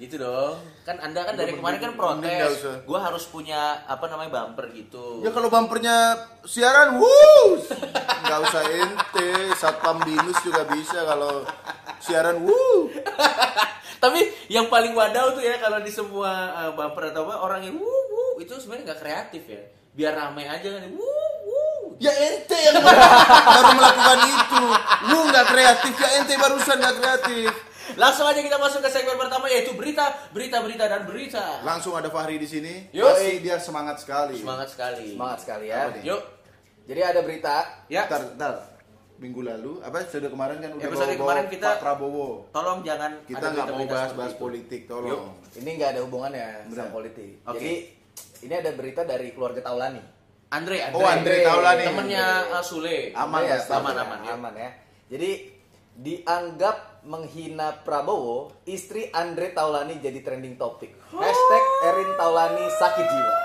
Gitu dong. Kan Anda kan dari kemarin kan protes. Gua harus punya bumper gitu. Ya kalau bumpernya siaran, wuh, nggak usah ente, Satpam Binus juga bisa kalau siaran, wuh. Tapi yang paling wadaw tuh ya kalau di semua bumper atau apa orang yang wuh itu sebenarnya nggak kreatif ya. Biar ramai aja kan wuh. Ya ente yang baru melakukan itu. Lu nggak kreatif, ya ente barusan nggak kreatif. Langsung aja kita masuk ke segmen pertama yaitu berita dan berita. Langsung ada Fahri di sini. Yuk. Dia semangat sekali. Semangat sekali ya. Yuk. Jadi ada berita. Ya. Bentar. Minggu lalu, episode kemarin kan udah episode kemarin kita Pak Prabowo. Tolong jangan kita nggak mau bahas politik, tolong. Yuk. Ini nggak ada hubungannya sama politik. Okay. Jadi ini ada berita dari keluarga Taulani. Andre Taulani. Temennya Sule. Aman Aman ya. Jadi dianggap menghina Prabowo, istri Andre Taulani jadi trending topik. #Erin Taulani sakit jiwa.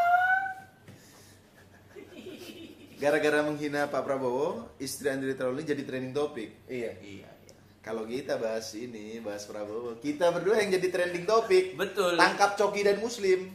Gara-gara menghina Pak Prabowo, istri Andre Taulani jadi trending topik. Iya. Kalau kita bahas Prabowo, kita berdua yang jadi trending topik. Betul. Tangkap Coki dan Muslim.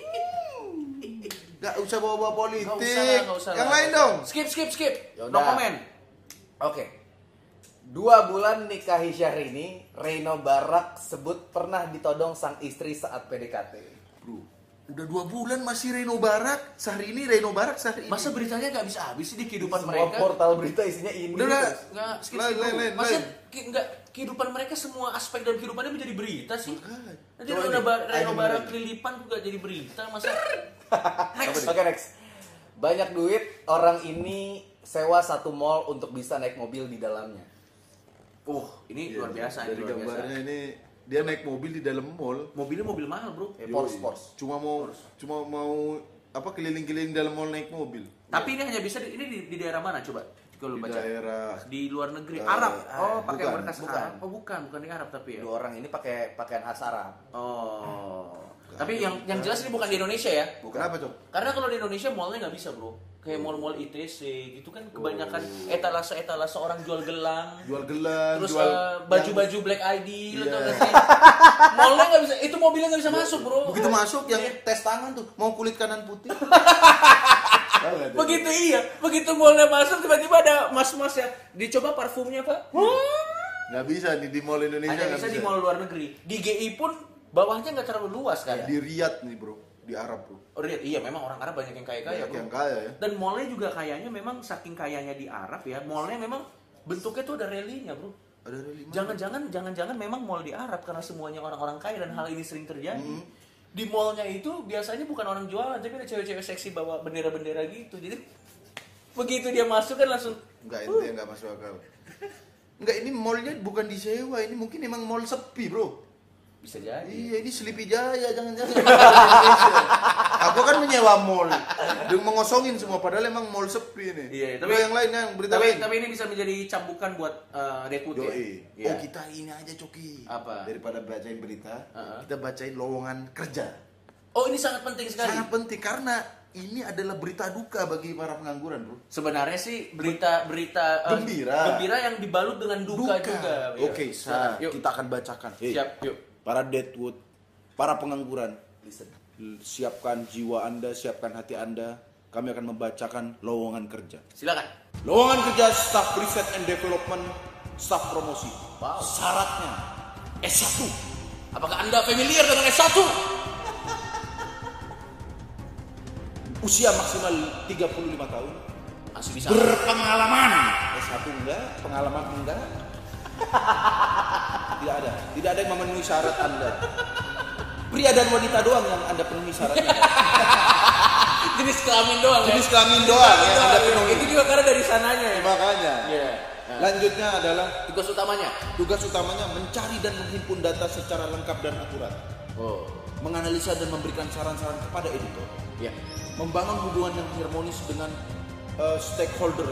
Gak usah bawa-bawa politik. Nggak usah. Yang lain dong. Skip. Yaudah. No comment. Oke. 2 bulan nikahi Syahrini, Reno Barak sebut pernah ditodong sang istri saat PDKT. Bro, udah 2 bulan masih Reno Barak, Syahrini. Masa beritanya nggak bisa habis sih di kehidupan Semua mereka? portal berita isinya ini. Udah lah. Nggak skip. Lain. Masa nggak kehidupan mereka semua aspek dalam kehidupannya menjadi berita sih? Nanti Coba Reno ini. Barak kelilipan juga jadi berita masa? Oke, next. Banyak duit orang ini sewa satu mall untuk bisa naik mobil di dalamnya. Ini luar biasa. Dari gambarnya ini dia naik mobil di dalam mall. Mobilnya mobil mahal bro. Porsche. Cuma mau keliling-keliling dalam mall naik mobil. Tapi ini hanya bisa ini di daerah mana coba? Kalau Di baca. daerah Di luar negeri. Arab. Pakai bukan, berkas Arab. Bukan di Arab tapi ya. 2 orang ini pakai pakaian khas Arab. Tapi yang jelas ini bukan di Indonesia ya. Kenapa, Cok? Karena kalau di Indonesia mallnya nggak bisa bro. Kayak mall-mall ITC gitu kan kebanyakan etalase orang jual gelang. Terus baju-baju Black ID lo tau gak sih? Mallnya nggak bisa, itu mobilnya nggak bisa masuk bro. Begitu masuk yang tes tangan tuh, mau kulit kanan putih. Begitu mallnya masuk tiba-tiba ada mas-mas ya. Dicoba parfumnya pak. Nggak bisa nih di mall Indonesia. Hanya bisa di mall luar negeri. Di GI pun bawahnya nggak terlalu luas kan? Di Riyadh nih bro, di Arab bro. Iya memang orang Arab banyak yang kaya-kaya bro. Yang kaya ya. Dan mallnya juga kayaknya memang saking kayanya di Arab ya, mallnya memang bentuknya tuh ada relinya bro. Ada reli mana? Jangan memang mall di Arab karena semuanya orang-orang kaya dan hal ini sering terjadi. Di mallnya itu biasanya bukan orang jualan tapi ada cewek-cewek seksi bawa bendera-bendera gitu. Jadi begitu dia masuk kan langsung Enggak, ente enggak masuk akal. Enggak, ini mallnya bukan disewa, ini mungkin emang mall sepi bro. bisa jadi. Iya, ini Sleepy Jaya, jangan-jangan. Aku kan menyewa mall, dengan mengosongin semua, padahal emang mall sepi nih. Iya, tapi yang lain yang berita lain. Tapi ini bisa menjadi cambukan buat Deput ya. Iya. Oh, kita ini aja Coki. Apa? Daripada bacain berita, kita bacain lowongan kerja. Oh, ini sangat penting sekali. Sangat penting karena ini adalah berita duka bagi para pengangguran, bro. Sebenarnya sih berita gembira yang dibalut dengan duka. juga. Oke, kita akan bacakan. Siap, yuk. Para Deadwood, para pengangguran, siapkan jiwa Anda, siapkan hati Anda. Kami akan membacakan lowongan kerja. Silakan. Lowongan kerja Staff Research and Development, Staff Promosi. Wow. Syaratnya S1. Apakah Anda familiar dengan S1? Usia maksimal 35 tahun. Masih bisa. Berpengalaman. S1 enggak, pengalaman enggak. Tidak ada yang memenuhi syarat Anda. Pria dan wanita doang yang Anda penuhi syaratnya. Jenis kelamin doang. Jenis kelamin doang yang Anda penuhi. Itu juga karena dari sananya ya. Makanya. Iya. Lanjutnya adalah tugas utamanya mencari dan menghimpun data secara lengkap dan akurat. Menganalisa dan memberikan saran-saran kepada editor. Iya. Membangun hubungan yang harmonis dengan stakeholder.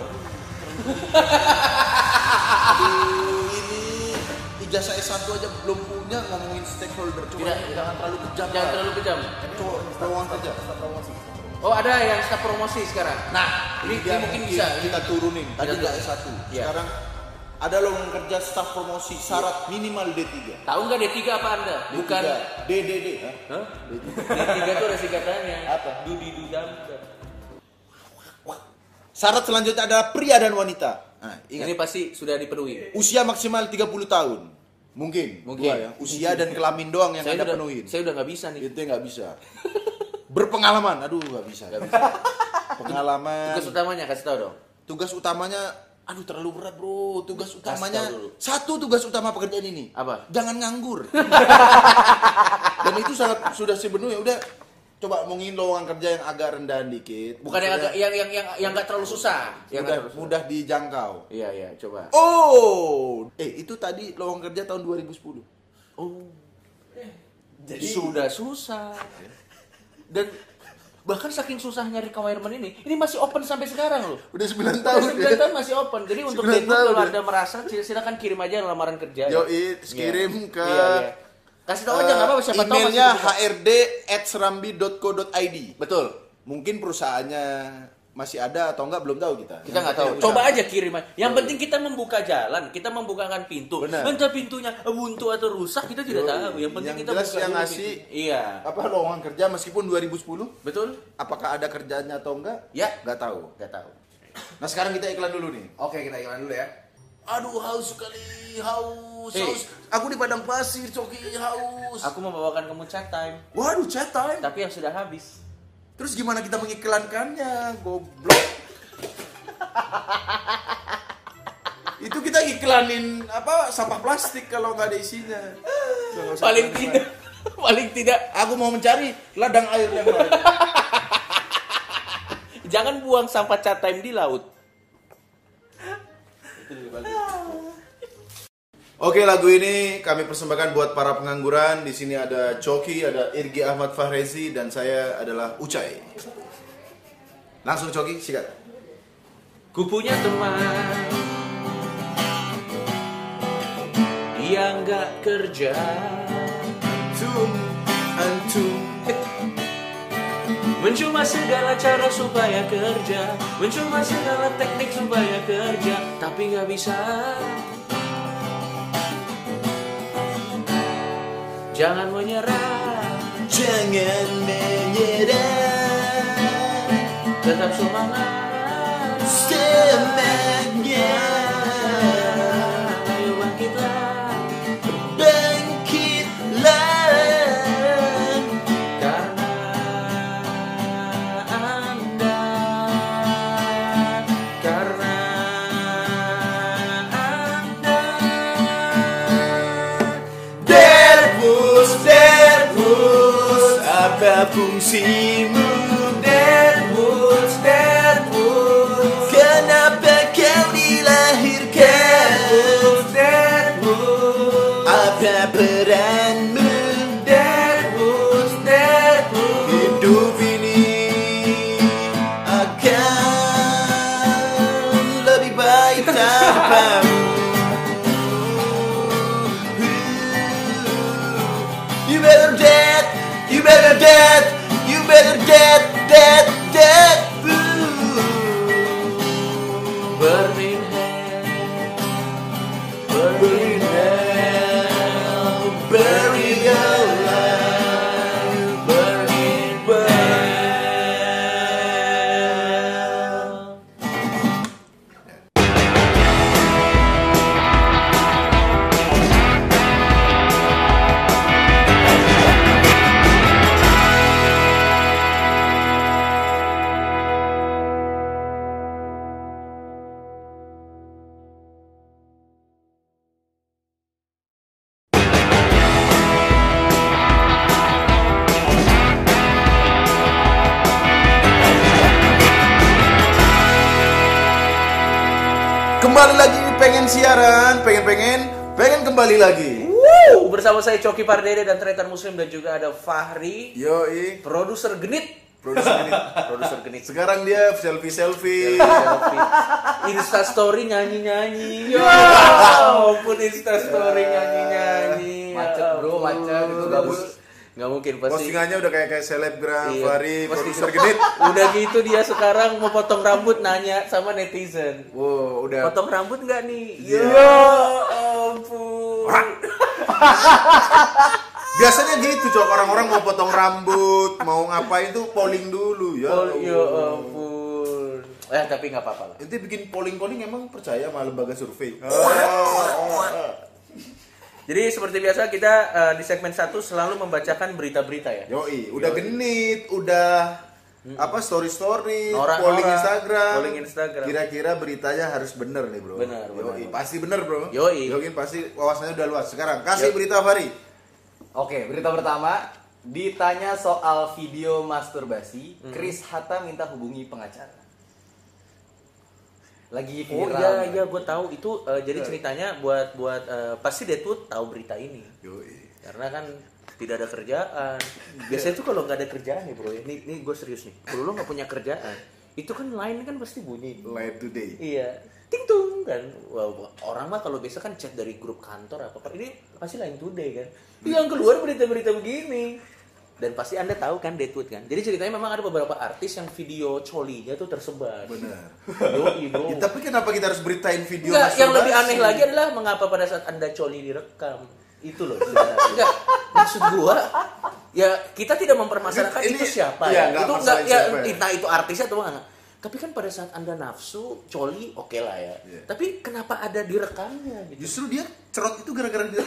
Aduh, ini ijazah S1 aja belum punya ngomongin stakeholder. Coba jangan terlalu kejam. Jangan terlalu kejam. Coba lowongan kerja. Oh, ada yang staf promosi sekarang. Nah, ini mungkin bisa kita turunin. Tadi enggak S1. Ya. Sekarang Ada lowongan kerja staf promosi, syarat minimal D3. Tahu nggak D3 apa Anda? Bukan DDD. Hah? D3 itu ada singkatannya. Apa? Dudi Dudam. Syarat selanjutnya adalah pria dan wanita. Nah, ingat. Ini pasti sudah dipenuhi. Usia maksimal 30 tahun. Mungkin. Dua ya. Usia dan kelamin doang yang Anda penuhin. Saya udah nggak bisa nih. Itu nggak bisa. Berpengalaman. Aduh, nggak bisa. Pengalaman. Tugas utamanya kasih tahu dong. Tugas utamanya, aduh terlalu berat bro. Tugas utamanya, satu tugas utama pekerjaan ini. Apa? Jangan nganggur. Dan itu sangat sudah sepenuhnya. Udah, coba ngomongin lowongan kerja yang agak rendahan dikit. Bukan yang agak yang nggak terlalu susah. Yang Mudah dijangkau. Iya, coba. Oh, itu tadi lowongan kerja tahun 2010. Oh. Jadi sudah susah. Dan bahkan saking susahnya requirement ini masih open sampai sekarang loh. Udah 9 tahun. Udah 9 tahun masih open. Jadi untuk Denwood kalau Anda merasa silakan kirim aja lamaran kerja. Yoi, kirim ke kasih tahu aja nggak apa-apa, siapa tahu emailnya hrd@serambi.co.id. Betul. Mungkin perusahaannya masih ada atau enggak belum tahu kita. Kita nggak tahu. Coba aja kirim. Yang penting kita membuka jalan, kita membukakan pintu. Benar. Entah pintunya buntu atau rusak kita tidak tahu. Yang penting kita jelas buka yang dulu ngasih Iya. apa lowongan kerja meskipun 2010. Betul? Apakah ada kerjaannya atau enggak? Ya, Nggak tahu. nggak tahu. Nah, sekarang kita iklan dulu nih. Oke, kita iklan dulu ya. Aduh, haus sekali. Haus. Hey. Aku di padang pasir, Coki, haus. Aku membawakan kamu chat time, Waduh, chat time. tapi yang sudah habis. Terus gimana kita mengiklankannya? Goblok. Itu kita iklanin apa sampah plastik kalau nggak ada isinya. Nggak usah Paling iklan. tidak, paling tidak. Aku mau mencari ladang air yang lain. Jangan buang sampah chat time di laut. Oke, lagu ini kami persembahkan buat para pengangguran. Di sini ada Coki, ada Irgi Ahmad Fahrezi, dan saya adalah Ucai. Langsung Coki, sikat. Ku punya teman yang gak kerja. Antum. Mencoba segala cara supaya kerja, mencoba segala teknik supaya kerja, tapi gak bisa. Jangan menyerah, Jangan menyerah. tetap semangat. Semangat. Ayo bangkitlah, Bangkitlah. karena Anda, karena Anda. Denwood, apa fungsimu? Denwood, kenapa kau dilahirkan? Apa peranmu? Hidup ini akan lebih baik tanpamu. You better dead, you better dead, you better dead, dead, dead. Burning hell, Burning hell, bury alive, burning hell. Kembali lagi pengen siaran, pengen kembali lagi. Bersama saya Coki Pardede dan Tretan Muslim, dan juga ada Fahri, Yoi, produser genit. produser genit. Sekarang dia selfie. Insta story nyanyi. Ya ampun, Insta story nyanyi. Macet bro, macet itu gabut. Nggak mungkin pasti. Postingannya udah kayak selebgram, Iya, Fahri, pasti. produser genit. Udah gitu dia sekarang mau potong rambut nanya sama netizen. Wow, udah. Potong rambut nggak nih? Iya. Ya ampun. Biasanya gitu, Cok. Orang-orang mau potong rambut, mau ngapain tuh polling dulu ya. Ya ampun. Tapi nggak apa-apa lah. Nanti bikin polling emang percaya sama lembaga survei. Jadi seperti biasa kita di segmen 1 selalu membacakan berita-berita ya. Yoi, udah genit, udah story, Norak, polling polling Instagram. Instagram. Kira-kira beritanya harus bener nih, Bro. Benar. Pasti bener, Bro. Yoi. Pasti wawasannya udah luas. Sekarang kasih berita Fahri. Oke, berita pertama, ditanya soal video masturbasi, Chris Hatta minta hubungi pengacara. Lagi Oh viral. iya, gue tahu itu. Jadi ceritanya buat pasti dia tuh tahu berita ini. Yoi. Karena kan tidak ada kerjaan. Biasanya tuh kalau nggak ada kerjaan nih bro ya. Ini gue serius nih. Kalau lo nggak punya kerjaan, itu kan line kan pasti bunyi. Live today. Iya. Ting tung kan. Wah, orang mah kalau biasa kan chat dari grup kantor apa. Ini pasti line today kan. Yang keluar berita-berita begini. Dan pasti Anda tahu kan Deadwood kan. Jadi ceritanya memang ada beberapa artis yang video colinya tuh tersebar. Benar. Yoi. Ya, tapi kenapa kita harus beritain video Enggak, yang lebih masturbasi? aneh lagi adalah mengapa pada saat Anda coli direkam. Itu loh sebenarnya. Enggak, maksud gua ya kita tidak mempermasalahkan Ini- itu siapa iya, ya. nggak Itu masalah enggak ya siapa ya. entah itu artis atau enggak. Tapi kan pada saat Anda nafsu, coli oke lah ya. Iya. Tapi kenapa ada direkamnya gitu? Justru dia cerot itu gara-gara dia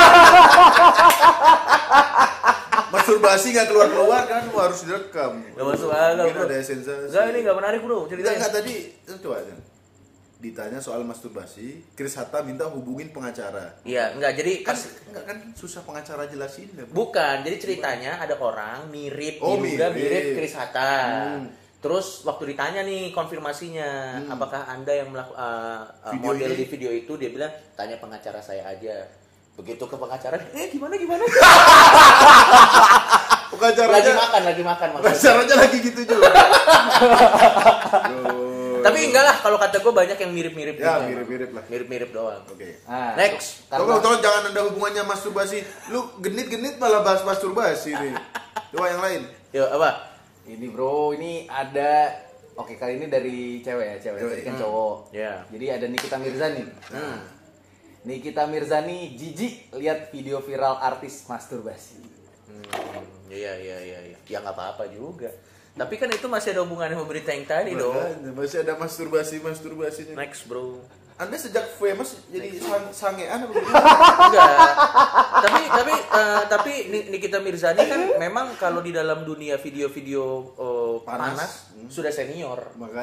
masturbasi nggak keluar-keluar kan, harus direkam. Enggak masuk akal. Mungkin Bro. ada sensasi. Enggak, ini enggak menarik, Bro, ceritanya. Enggak tadi coba aja. Ditanya soal masturbasi, Chris Hatta minta hubungin pengacara. Iya, enggak jadi Kan enggak kan susah pengacara jelasin. bukan, jadi ceritanya ada orang mirip, Oh, diduga mirip. mirip Chris Hatta. Terus waktu ditanya nih konfirmasinya, apakah Anda yang Video model ini? di video itu, dia bilang tanya pengacara saya aja. Begitu ke pengacara, gimana? Pengacaranya lagi makan maksudnya. pengacaranya lagi gitu juga. Tapi enggak lah, kalau kata gue banyak yang mirip-mirip Ya, juga. mirip-mirip lah. Mirip-mirip doang. Oke. Nah, Next. Tolong jangan ada hubungannya masturbasi. Lu genit-genit malah bahas masturbasi nih. Coba yang lain. Yuk, apa? Ini bro, ini ada. Oke, kali ini dari cewek ya, cewek. Tadi kan cowok. Ya. Jadi ada Nikita Mirzani. Nikita Mirzani jijik lihat video viral artis masturbasi. Iya. Ya nggak apa-apa juga. Tapi kan itu masih ada hubungannya sama berita yang tadi dong. Makanya, masih ada masturbasinya. Next bro. Anda sejak famous jadi sangean apa begitu? Enggak. Tapi Nikita Mirzani kan memang kalau di dalam dunia video-video panas sudah senior.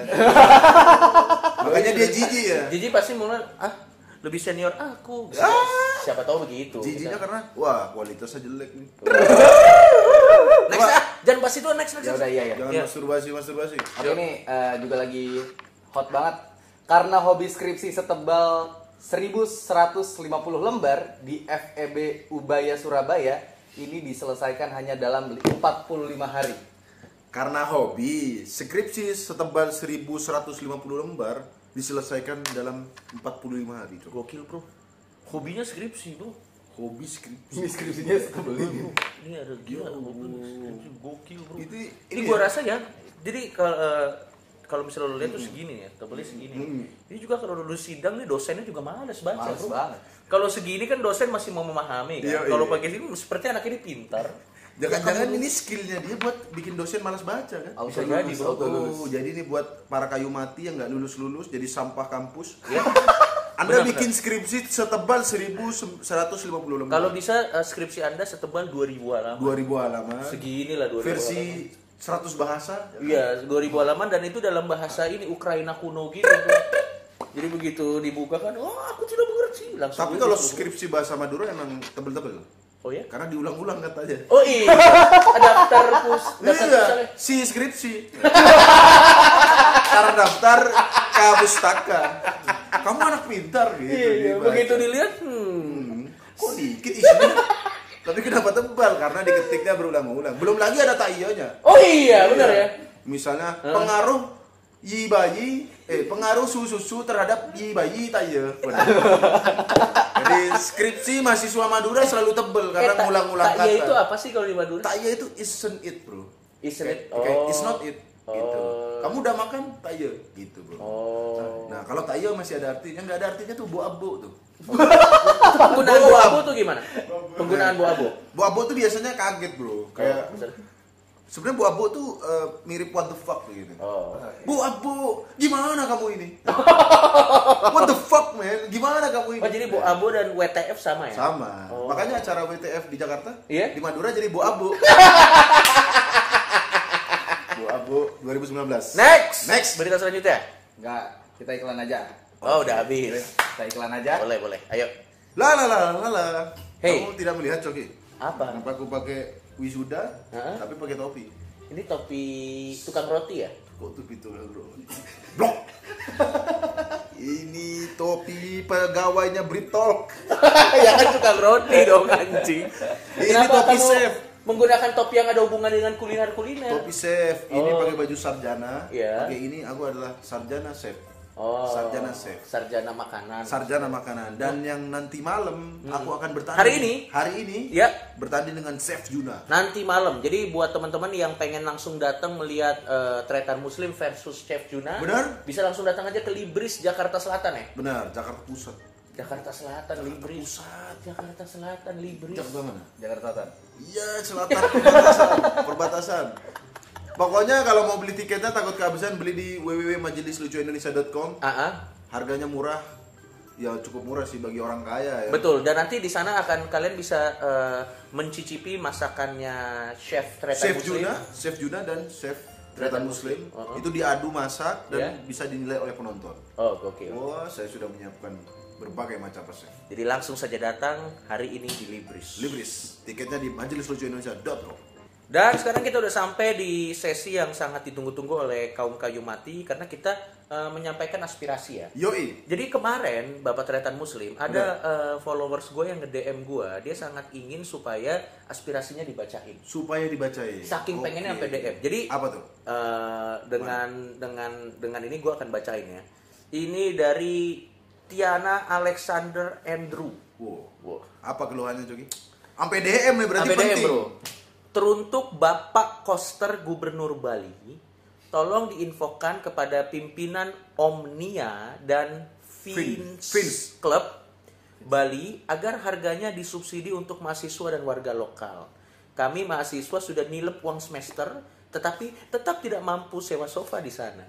Makanya dia jijik ya. Jadi pasti mulai lebih senior aku. Siapa tahu begitu. Jijiknya karena wah kualitasnya jelek nih. Next jangan bahas itu next. Ya udah iya. Jangan Iya. masturbasi. Oke, ini juga lagi hot banget karena hobi skripsi setebal 1150 lembar di FEB Ubaya Surabaya ini diselesaikan hanya dalam 45 hari. Karena hobi, skripsi setebal 1150 lembar diselesaikan dalam 45 hari. Coba. Gokil bro. Hobinya skripsi bro. Hobi skripsi. Ini skripsinya setebal ini. Ini ada gila skripsi gokil bro. Ini Gua rasa ya. Jadi kalau misalnya lo lihat tuh segini ya, tebalnya segini. Ini juga kalau lulus sidang nih dosennya juga malas baca, Males bro. banget. Kalau segini kan dosen masih mau memahami kan. Iya, Kalau iya. pakai sini seperti anak ini pintar. Jangan-jangan ini skillnya dia buat bikin dosen malas baca kan? Bisa jadi, bro. Oh, jadi ini buat para kayu mati yang nggak lulus-lulus jadi sampah kampus. Ya. Anda Benar, bikin skripsi setebal 1150 lembar. Kalau bisa skripsi Anda setebal 2000 halaman. 2000 halaman. Segini lah 2000 Versi halaman. 100 bahasa. Iya, 2000 halaman dan itu dalam bahasa ini Ukraina kuno gitu. Bro. Jadi begitu dibuka kan, aku tidak mengerti. Langsung Tapi lulus, kalau bro. skripsi bahasa Madura emang tebel-tebel. Oh ya? Karena diulang-ulang katanya. Oh iya, daftar Iya, misalnya. si skripsi. Cara daftar ke pustaka. Kamu anak pintar gitu. Iya, dibaca. begitu dilihat, Kok dikit isinya? Tapi kenapa tebal? Karena diketiknya berulang-ulang. Belum lagi ada taionya. oh iya, benar ya. Misalnya pengaruh yi bayi, pengaruh susu terhadap yi bayi tak ya. Jadi skripsi mahasiswa Madura selalu tebel karena ngulang-ngulang kata. Tak ya itu apa sih kalau di Madura? Tak ya itu isn't it, bro. Isn't it? Kayak it's not it. Gitu. Kamu udah makan tak ya? Gitu, bro. Nah, kalau tak ya masih ada artinya, nggak ada artinya tuh bu abu tuh. Penggunaan bu abu tuh gimana? Penggunaan bu abu. Bu abu tuh biasanya kaget, bro. Kayak sebenarnya bu abu tuh mirip what the fuck gitu. Bu abu, gimana kamu ini? What the fuck, man? Gimana kamu ini? Oh, jadi bu abu dan WTF sama ya? Sama. Makanya acara WTF di Jakarta, Iya? di Madura jadi bu abu. Bu abu 2019. Next. Berita selanjutnya. Enggak, kita iklan aja. Oh, udah habis. Kita iklan aja. Boleh. Ayo. La. Hey. Kamu tidak melihat, Coki? Apa? Kenapa aku pakai wisuda, tapi pakai topi? Ini topi tukang roti ya? Kok topi itu, bro? Blok. Ini topi pegawainya Britol. Ya kan tukang roti dong anjing. Ini Kenapa topi kamu chef. menggunakan topi yang ada hubungan dengan kuliner? Topi chef. Ini pakai baju sarjana. Iya. Pakai ini aku adalah sarjana chef. Sarjana chef. Sarjana makanan. Sarjana makanan. Dan yang nanti malam aku akan bertanding. Hari ini? Ya. Ya. Bertanding dengan Chef Juna. Nanti malam. Jadi buat teman-teman yang pengen langsung datang melihat Tretan Muslim versus Chef Juna, Benar? bisa langsung datang aja ke Libris Jakarta Selatan ya? Benar, Jakarta Pusat. Jakarta Selatan Libris. Jakarta Selatan Libris. Jakarta mana? Jakarta Selatan. Iya, selatan perbatasan. Pokoknya kalau mau beli tiketnya takut kehabisan, beli di www.majelislucuindonesia.com. Harganya murah. Ya cukup murah sih bagi orang kaya ya. Betul, dan nanti di sana akan kalian bisa mencicipi masakannya Chef Tretan Muslim. Chef Juna dan Chef Tretan Muslim. Itu diadu masak dan bisa dinilai oleh penonton. Oh, oke. Wah, saya sudah menyiapkan berbagai macam resep. Jadi langsung saja datang hari ini di Libris. Tiketnya di majelislucuindonesia.com. Dan sekarang kita udah sampai di sesi yang sangat ditunggu-tunggu oleh kaum kayu mati karena kita menyampaikan aspirasi ya. Yoi. Jadi kemarin Bapak Tretan Muslim ada followers gue yang nge-DM gue, dia sangat ingin supaya aspirasinya dibacain. Saking pengennya sampai DM. Jadi apa tuh? Dengan ini gue akan bacain ya. Ini dari Tiana Alexander Andrew. Wow. Apa keluhannya, Jogi? Sampai DM nih berarti penting. DM, bro. Teruntuk Bapak Koster Gubernur Bali, tolong diinfokan kepada pimpinan Omnia dan Fins Club Bali agar harganya disubsidi untuk mahasiswa dan warga lokal. Kami mahasiswa sudah nilep uang semester, tetapi tetap tidak mampu sewa sofa di sana.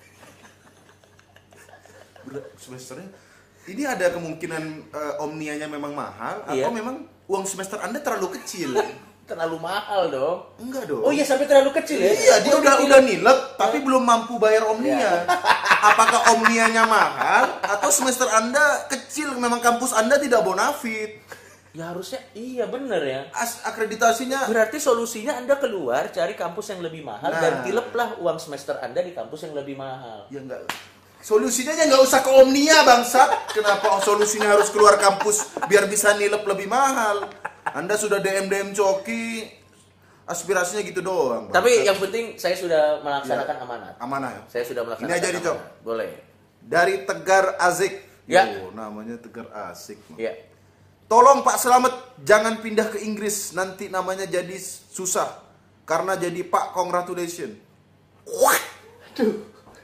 Semesternya ini ada kemungkinan Omnianya memang mahal atau memang uang semester Anda terlalu kecil? Terlalu mahal dong. Enggak dong. Oh iya, sampai terlalu kecil ya? Iya, dia udah nilep tapi belum mampu bayar Omnia. Apakah Omnianya mahal atau semester Anda kecil, memang kampus Anda tidak bonafit? Ya harusnya iya bener ya. Akreditasinya. Berarti solusinya Anda keluar cari kampus yang lebih mahal dan tileplah uang semester Anda di kampus yang lebih mahal. Ya enggak. Solusinya ya nggak usah ke Omnia, bangsat. Kenapa solusinya harus keluar kampus biar bisa nilep lebih mahal? Anda sudah DM Coki, aspirasinya gitu doang, bangsat. Tapi yang penting saya sudah melaksanakan amanat. Amanah ya? Saya sudah melaksanakan. Ini aja nih, Cok. Boleh. Dari Tegar Azik. Ya. Namanya Tegar Asik. Ya. Tolong Pak Slamet jangan pindah ke Inggris, nanti namanya jadi susah karena jadi Pak Congratulation. Wah. Aduh.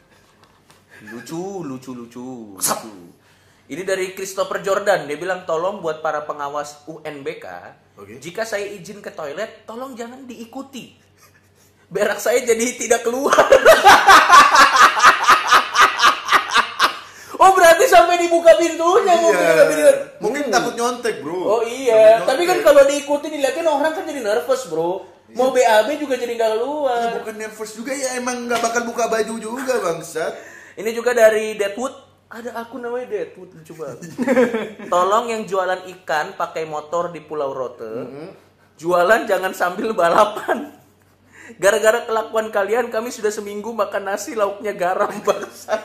Lucu. Ini dari Christopher Jordan, dia bilang tolong buat para pengawas UNBK, jika saya izin ke toilet, tolong jangan diikuti. Berak saya jadi tidak keluar. Oh berarti sampai dibuka pintunya Mungkin takut nyontek, bro. Oh iya, tapi kan kalau diikuti dilihatin orang kan jadi nervous, bro. Mau BAB juga jadi nggak keluar. Ya, bukan nervous juga ya, emang nggak bakal buka baju juga, bangsat. Ini juga dari Deadwood. Ada akun namanya Deadwood, lucu banget. Tolong yang jualan ikan pakai motor di Pulau Rote, jualan jangan sambil balapan. Gara-gara kelakuan kalian, kami sudah seminggu makan nasi lauknya garam, bangsa.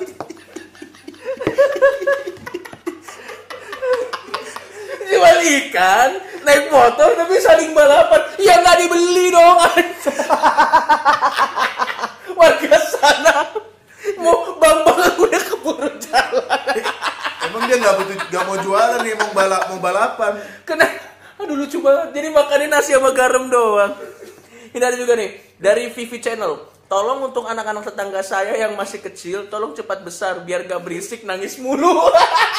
Jual ikan, naik motor tapi saling balapan. Ya nggak dibeli dong. Warga sana mau balapan. Aduh lucu banget. Jadi makannya nasi sama garam doang. Ini ada juga nih dari Vivi Channel. Tolong untuk anak-anak tetangga saya yang masih kecil, tolong cepat besar biar gak berisik nangis mulu.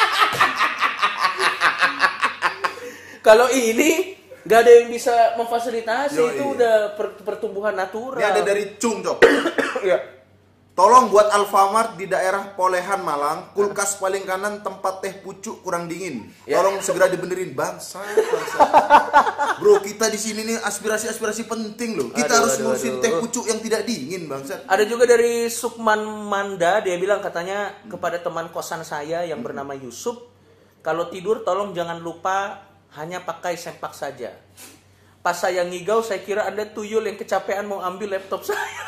Kalau ini gak ada yang bisa memfasilitasi. Itu udah pertumbuhan natural. Ini ada dari Cung, Cok. Ya. Tolong buat Alfamart di daerah Polehan Malang, kulkas paling kanan tempat teh pucuk kurang dingin. Tolong segera dibenerin, bangsa. Bro, kita di sini nih aspirasi penting loh. Kita harus ngurusin teh pucuk yang tidak dingin, bangsa. Ada juga dari Sukman Manda, dia bilang katanya kepada teman kosan saya yang bernama Yusuf, kalau tidur tolong jangan lupa hanya pakai sempak saja. Pas saya ngigau, saya kira Anda tuyul yang kecapean mau ambil laptop saya.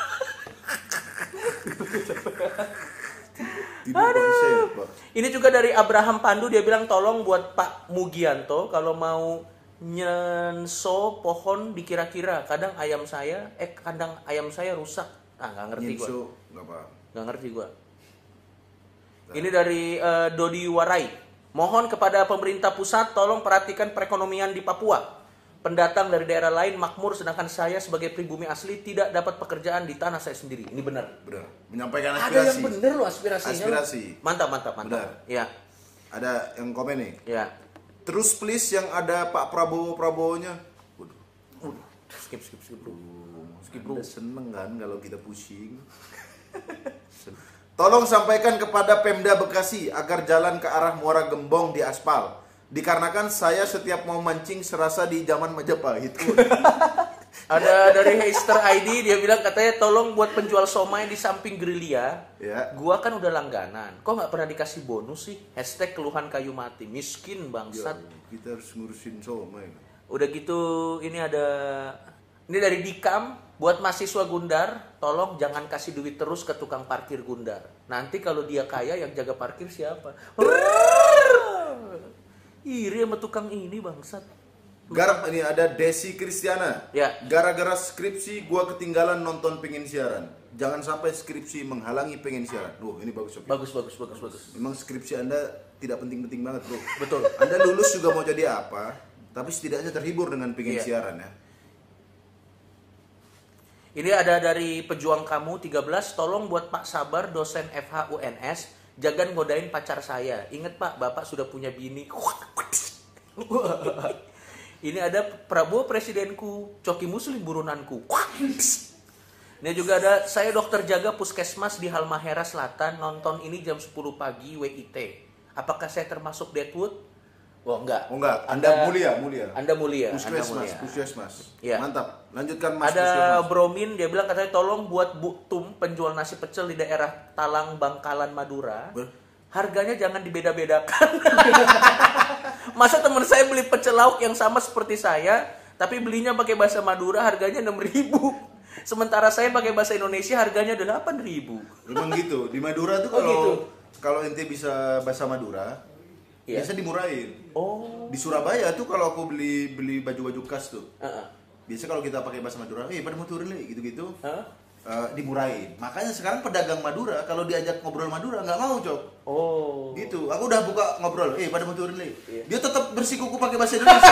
Ini juga dari Abraham Pandu, dia bilang tolong buat Pak Mugianto kalau mau nyenso pohon dikira-kira kandang ayam saya rusak. Nggak ngerti gua. Nggak ngerti gua. Ini dari Dodi Warai. Mohon kepada pemerintah pusat tolong perhatikan perekonomian di Papua. Pendatang dari daerah lain makmur, sedangkan saya sebagai pribumi asli tidak dapat pekerjaan di tanah saya sendiri. Ini benar. Benar. Menyampaikan aspirasi. Ada yang benar loh aspirasinya. Aspirasi. Mantap. Benar. Ya. Ada yang komen nih. Ya. Terus please yang ada Pak Prabowo-nya. Skip bro. Skip bro. Seneng kan kalau kita pusing. Tolong sampaikan kepada Pemda Bekasi agar jalan ke arah Muara Gembong di aspal. Dikarenakan saya setiap mau mancing serasa di zaman Majapahit. Ada dari Heister ID, dia bilang katanya tolong buat penjual somai di samping Grilia. Ya. Gua kan udah langganan. Kok nggak pernah dikasih bonus sih? #keluhan kayu mati. Miskin bangsat. Ya, kita harus ngurusin somai. Udah gitu ini dari Dikam, buat mahasiswa Gundar, tolong jangan kasih duit terus ke tukang parkir Gundar. Nanti kalau dia kaya yang jaga parkir siapa? Iri sama tukang ini bangsat. Ini ada Desi Kristiana. Ya. Gara-gara skripsi gua ketinggalan nonton pengen siaran. Jangan sampai skripsi menghalangi pengen siaran. Ini bagus. Okay. Bagus. Memang skripsi Anda tidak penting-penting banget, Bro. Betul. Anda lulus juga mau jadi apa? Tapi setidaknya terhibur dengan pengen siaran ya. Ini ada dari Pejuang Kamu 13, tolong buat Pak Sabar dosen FH UNS, jangan godain pacar saya. Ingat Pak, Bapak sudah punya bini. Ini ada Prabowo presidenku, Coki Muslim burunanku. Ini juga ada saya dokter jaga puskesmas di Halmahera Selatan, nonton ini jam 10 pagi WIT. Apakah saya termasuk Deadwood? Enggak. Anda mulia. Anda mulia. Puskesmas. Ya. Mantap. Lanjutkan Mas. Ada Puskesmas. Bromin, dia bilang katanya tolong buat Bu Tum penjual nasi pecel di daerah Talang Bangkalan Madura. Harganya jangan dibeda-bedakan. Masa teman saya beli pecel lauk yang sama seperti saya, tapi belinya pakai bahasa Madura harganya 6.000. Sementara saya pakai bahasa Indonesia harganya 8.000. Memang gitu. Di Madura tuh kalau ente bisa bahasa Madura, biasa dimurahin. Di Surabaya tuh kalau aku beli baju-baju khas tuh. Biasa kalau kita pakai bahasa Madura, pada mau turun nih gitu-gitu. Dimurahin. Makanya sekarang pedagang Madura kalau diajak ngobrol Madura nggak mau, Cok. Gitu. Aku udah buka ngobrol, pada mau turun nih. Dia tetap bersikuku pakai bahasa Indonesia.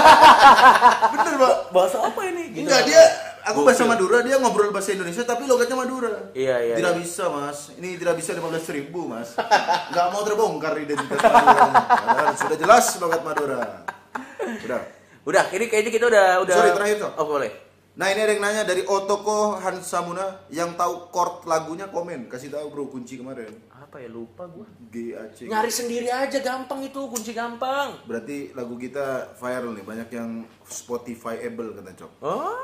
Bener, Pak. Bahasa apa ini? Gitu. Enggak, aku bahasa Madura, dia ngobrol bahasa Indonesia tapi logatnya Madura. Iya. Tidak bisa, Mas. Ini tidak bisa 15.000, Mas. Nggak mau terbongkar identitas Madura. Sudah jelas logat Madura. Udah, ini kayaknya kita udah. Sorry, terakhir, Cok. Boleh. Nah, ini ada yang nanya dari Otoko Hansamuna yang tahu chord lagunya komen. Kasih tahu, Bro, kunci kemarin. Apa ya, lupa gua. GAC. Nyari sendiri aja gampang itu, kunci gampang. Berarti lagu kita viral nih, banyak yang Spotify-able kata Cok.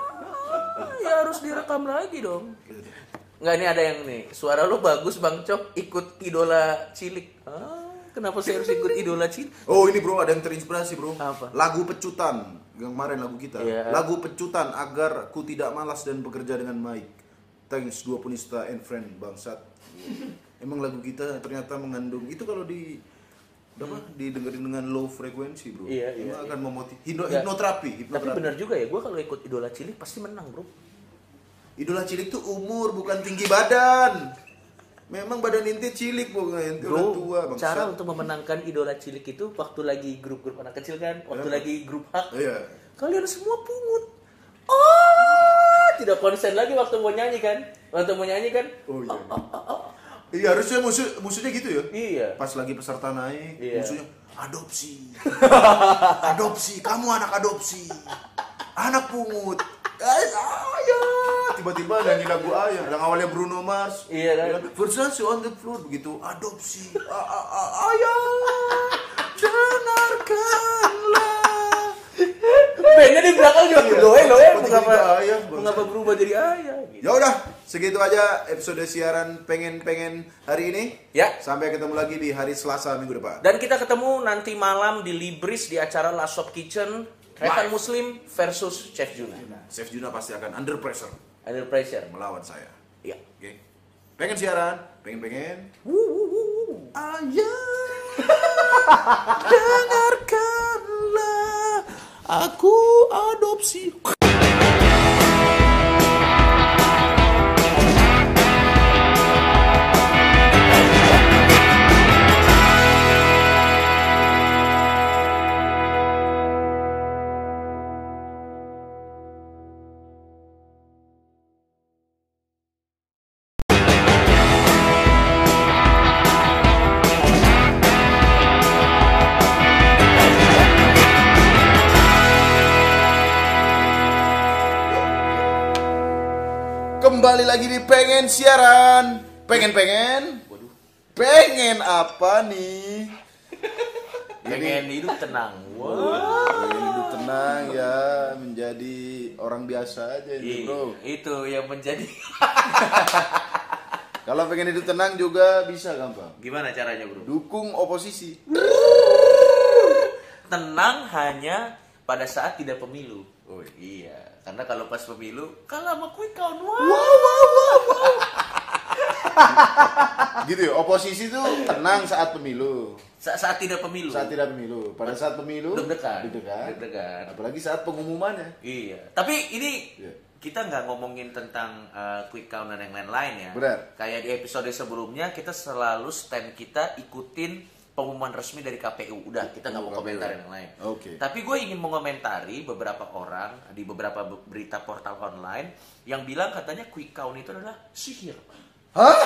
Ya harus direkam lagi dong. Nggak, ini ada yang nih, suara lo bagus Bang Cok, ikut idola cilik. Kenapa saya harus ikut idola cilik? Ini Bro, ada yang terinspirasi Bro. Apa? Lagu Pecutan, yang kemarin lagu kita. Lagu Pecutan agar ku tidak malas dan bekerja dengan baik. Thanks Dua Punista and Friend bangsat. Emang lagu kita ternyata mengandung itu kalau didengerin dengan low frekuensi, Bro. Emang akan memotivasi. Hipnoterapi. Tapi benar juga ya, gue kalau ikut idola cilik pasti menang, Bro. Idola cilik tuh umur bukan tinggi badan. Memang badan inti cilik pokoknya, inti udah tua bang. Cara untuk memenangkan idola cilik itu waktu lagi grup-grup anak kecil kan, waktu lagi grup hak. Iya. Kalian semua pungut. Oh, tidak konsen lagi waktu mau nyanyi kan? Waktu mau nyanyi kan? Oh iya. Iya harusnya musuhnya gitu ya. Iya. Pas lagi peserta naik, musuhnya adopsi. Adopsi, kamu anak adopsi. Anak pungut. Ayah. Tiba-tiba nyanyi lagu Ayah. Yang awalnya Bruno Mars. Iya kan? Versace on the floor begitu. Adopsi. Ayah. Dengarkanlah. Bandnya di belakang juga loe. Mengapa berubah jadi Ayah? Gitu. Ya udah, segitu aja episode siaran pengen hari ini. Ya. Sampai ketemu lagi di hari Selasa minggu depan. Dan kita ketemu nanti malam di Libris di acara Last Shop Kitchen. Rekan Muslim versus Chef Juna. Chef Juna pasti akan under pressure melawan saya. Iya. Oke. Pengen siaran, pengen. Ayah, dengarkanlah, aku adopsi. Kembali lagi di pengen siaran, pengen. Pengen apa nih? Pengen hidup tenang. Pengen hidup tenang ya, menjadi orang biasa aja itu bro. Itu yang menjadi. Kalau pengen hidup tenang juga bisa gampang. Gimana caranya bro? Dukung oposisi. Tenang hanya pada saat tidak pemilu. Oh iya. Karena kalau pas pemilu, kalah sama quick count. Wow. Gitu ya, oposisi tuh tenang saat pemilu. Saat tidak pemilu. Saat tidak pemilu. Pada saat pemilu, dekat. Apalagi saat pengumumannya. Iya. Tapi ini kita nggak ngomongin tentang quick count dan yang lain-lain ya. Benar. Kayak di episode sebelumnya kita selalu stand kita ikutin pengumuman resmi dari KPU. Udah, kita nggak mau komentar yang lain. Oke. Tapi gue ingin mengomentari beberapa orang di beberapa berita portal online yang bilang katanya quick count itu adalah sihir. Hah?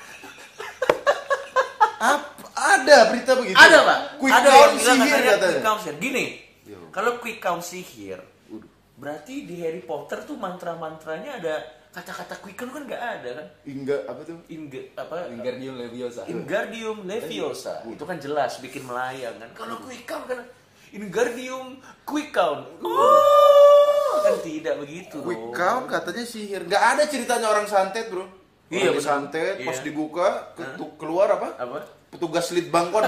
Ada berita begitu? Ada pak. Quick ada count yang bilang sihir katanya quick count sihir. Gini, Yo. kalau quick count sihir, berarti di Harry Potter tuh mantra-mantranya ada kata-kata quick count kan nggak ada kan? Apa tuh? Wingardium Leviosa. Wingardium Leviosa. Itu kan jelas bikin melayang kan. Kalau quick count kan Wingardium quick count. Kan tidak begitu. Quick count katanya sihir. Nggak ada ceritanya orang santet, bro. Iya, betul. Santet pas dibuka keluar apa? Petugas litbangkon.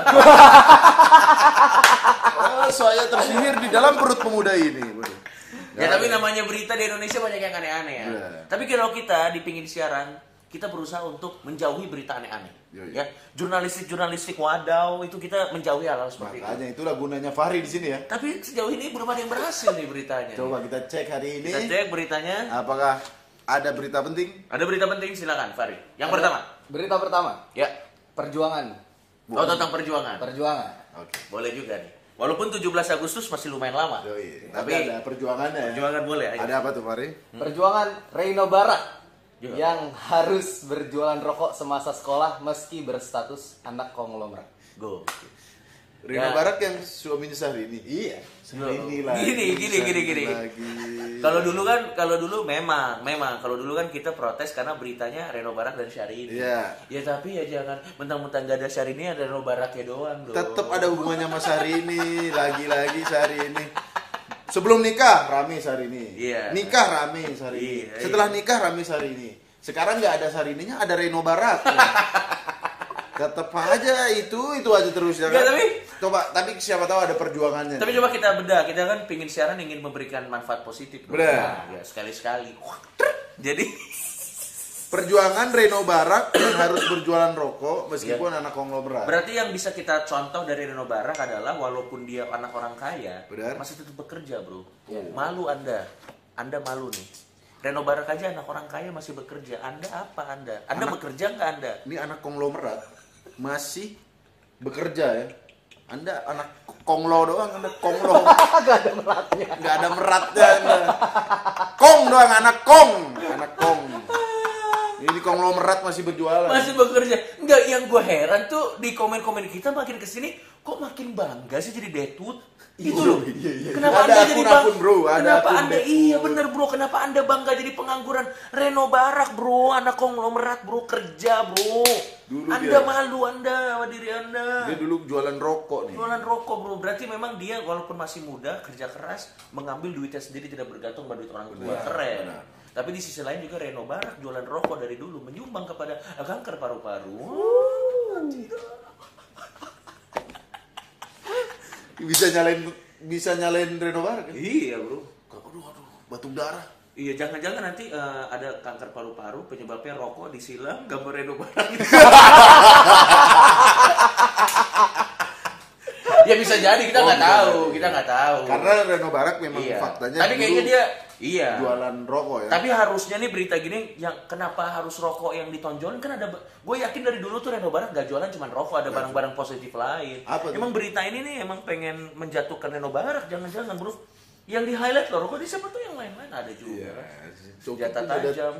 Saya tersihir di dalam perut pemuda ini, bro. Ya tapi namanya berita di Indonesia banyak yang aneh-aneh ya. Tapi kalau kita di pinggir siaran, kita berusaha untuk menjauhi berita aneh-aneh. Ya, jurnalistik wadaw itu kita menjauhi hal seperti itu. Makanya itulah gunanya Fahri di sini ya. Tapi sejauh ini belum ada yang berhasil nih beritanya. Coba kita cek hari ini. Kita cek beritanya. Apakah ada berita penting? Ada berita penting, silakan Fahri. Yang pertama. Berita pertama. Ya. Perjuangan. Oh, tentang perjuangan. Oke. Boleh juga nih. Walaupun 17 Agustus masih lumayan lama. Tapi ada perjuangannya. Perjuangan boleh. Ayo. Ada apa tuh, Fahri? Perjuangan Reino Barak yang harus berjualan rokok semasa sekolah meski berstatus anak konglomerat. Go. Reino Barak yang suaminya Syahrini. Iya. Syahrini lah. Gini. Kalau dulu memang kalau dulu kan kita protes karena beritanya Reino Barak dan Syahrini. Iya. Ya tapi ya jangan mentang-mentang gak ada Syahrini, ada Reino Baraknya doang dong. Tetap ada hubungannya sama Syahrini, lagi-lagi Syahrini. Sebelum nikah rame Syahrini. Iya. Nikah rame Syahrini. Iya. Setelah nikah rame Syahrini. Sekarang nggak ada Syahrini-nya, ada Reino Barak. Tetap aja itu aja terus ya kan. Tapi siapa tahu ada perjuangannya. Tapi coba kita bedah, kita kan pingin siaran ingin memberikan manfaat positif. Benar. Ya sekali-sekali. Jadi perjuangan Reino Barak yang harus berjualan rokok meskipun anak konglomerat. Berarti yang bisa kita contoh dari Reino Barak adalah walaupun dia anak orang kaya, Benar. masih tetap bekerja, bro. Malu Anda malu nih. Reno Barak aja anak orang kaya masih bekerja. Anda apa Anda? Anda bekerja nggak Anda? Ini anak konglomerat masih bekerja ya. Anda anak konglo doang, Anda konglo. Gak ada meratnya. Gak ada meratnya Anda. Kong doang, anak kong. Anak kong. Ini konglomerat masih berjualan. Masih bekerja. Enggak, yang gue heran tuh di komen-komen kita makin kesini kok makin bangga sih jadi detut. Itu loh. Iya. Kenapa Ada Anda jadi akun-akun, bro. Ada Kenapa akun Anda detut. iya bener bro, kenapa Anda bangga jadi pengangguran? Reno Barak bro, anak konglomerat bro, kerja bro. Dulu Anda dia. malu Anda sama diri Anda. Dia dulu jualan rokok nih. Jualan rokok bro, berarti memang dia walaupun masih muda, kerja keras, mengambil duitnya sendiri, tidak bergantung pada duit orang tua. Benar, Keren. benar. Tapi di sisi lain juga Reno Barak jualan rokok dari dulu, menyumbang kepada kanker paru-paru. Bisa nyalain Reno Barak kan? Iya bro. Aduh, batuk darah. Iya, jangan-jangan nanti ada kanker paru-paru, penyebabnya rokok disilang, gambar Reno Barak. Ya bisa jadi, kita nggak tahu, kita nggak tahu. Karena Reno Barak memang Iya. faktanya Tapi kayaknya dulu dia jualan rokok ya. Tapi harusnya nih berita gini, yang kenapa harus rokok yang ditonjolin kan ada. Gue yakin dari dulu tuh Reno Barak gak jualan cuma rokok, ada barang-barang positif lain. Apa tuh? Emang berita ini nih emang pengen menjatuhkan Reno Barak, jangan-jangan bro. Yang di highlight loh rokok, di siapa tuh yang lain-lain ada juga. Iya. Senjata tajam.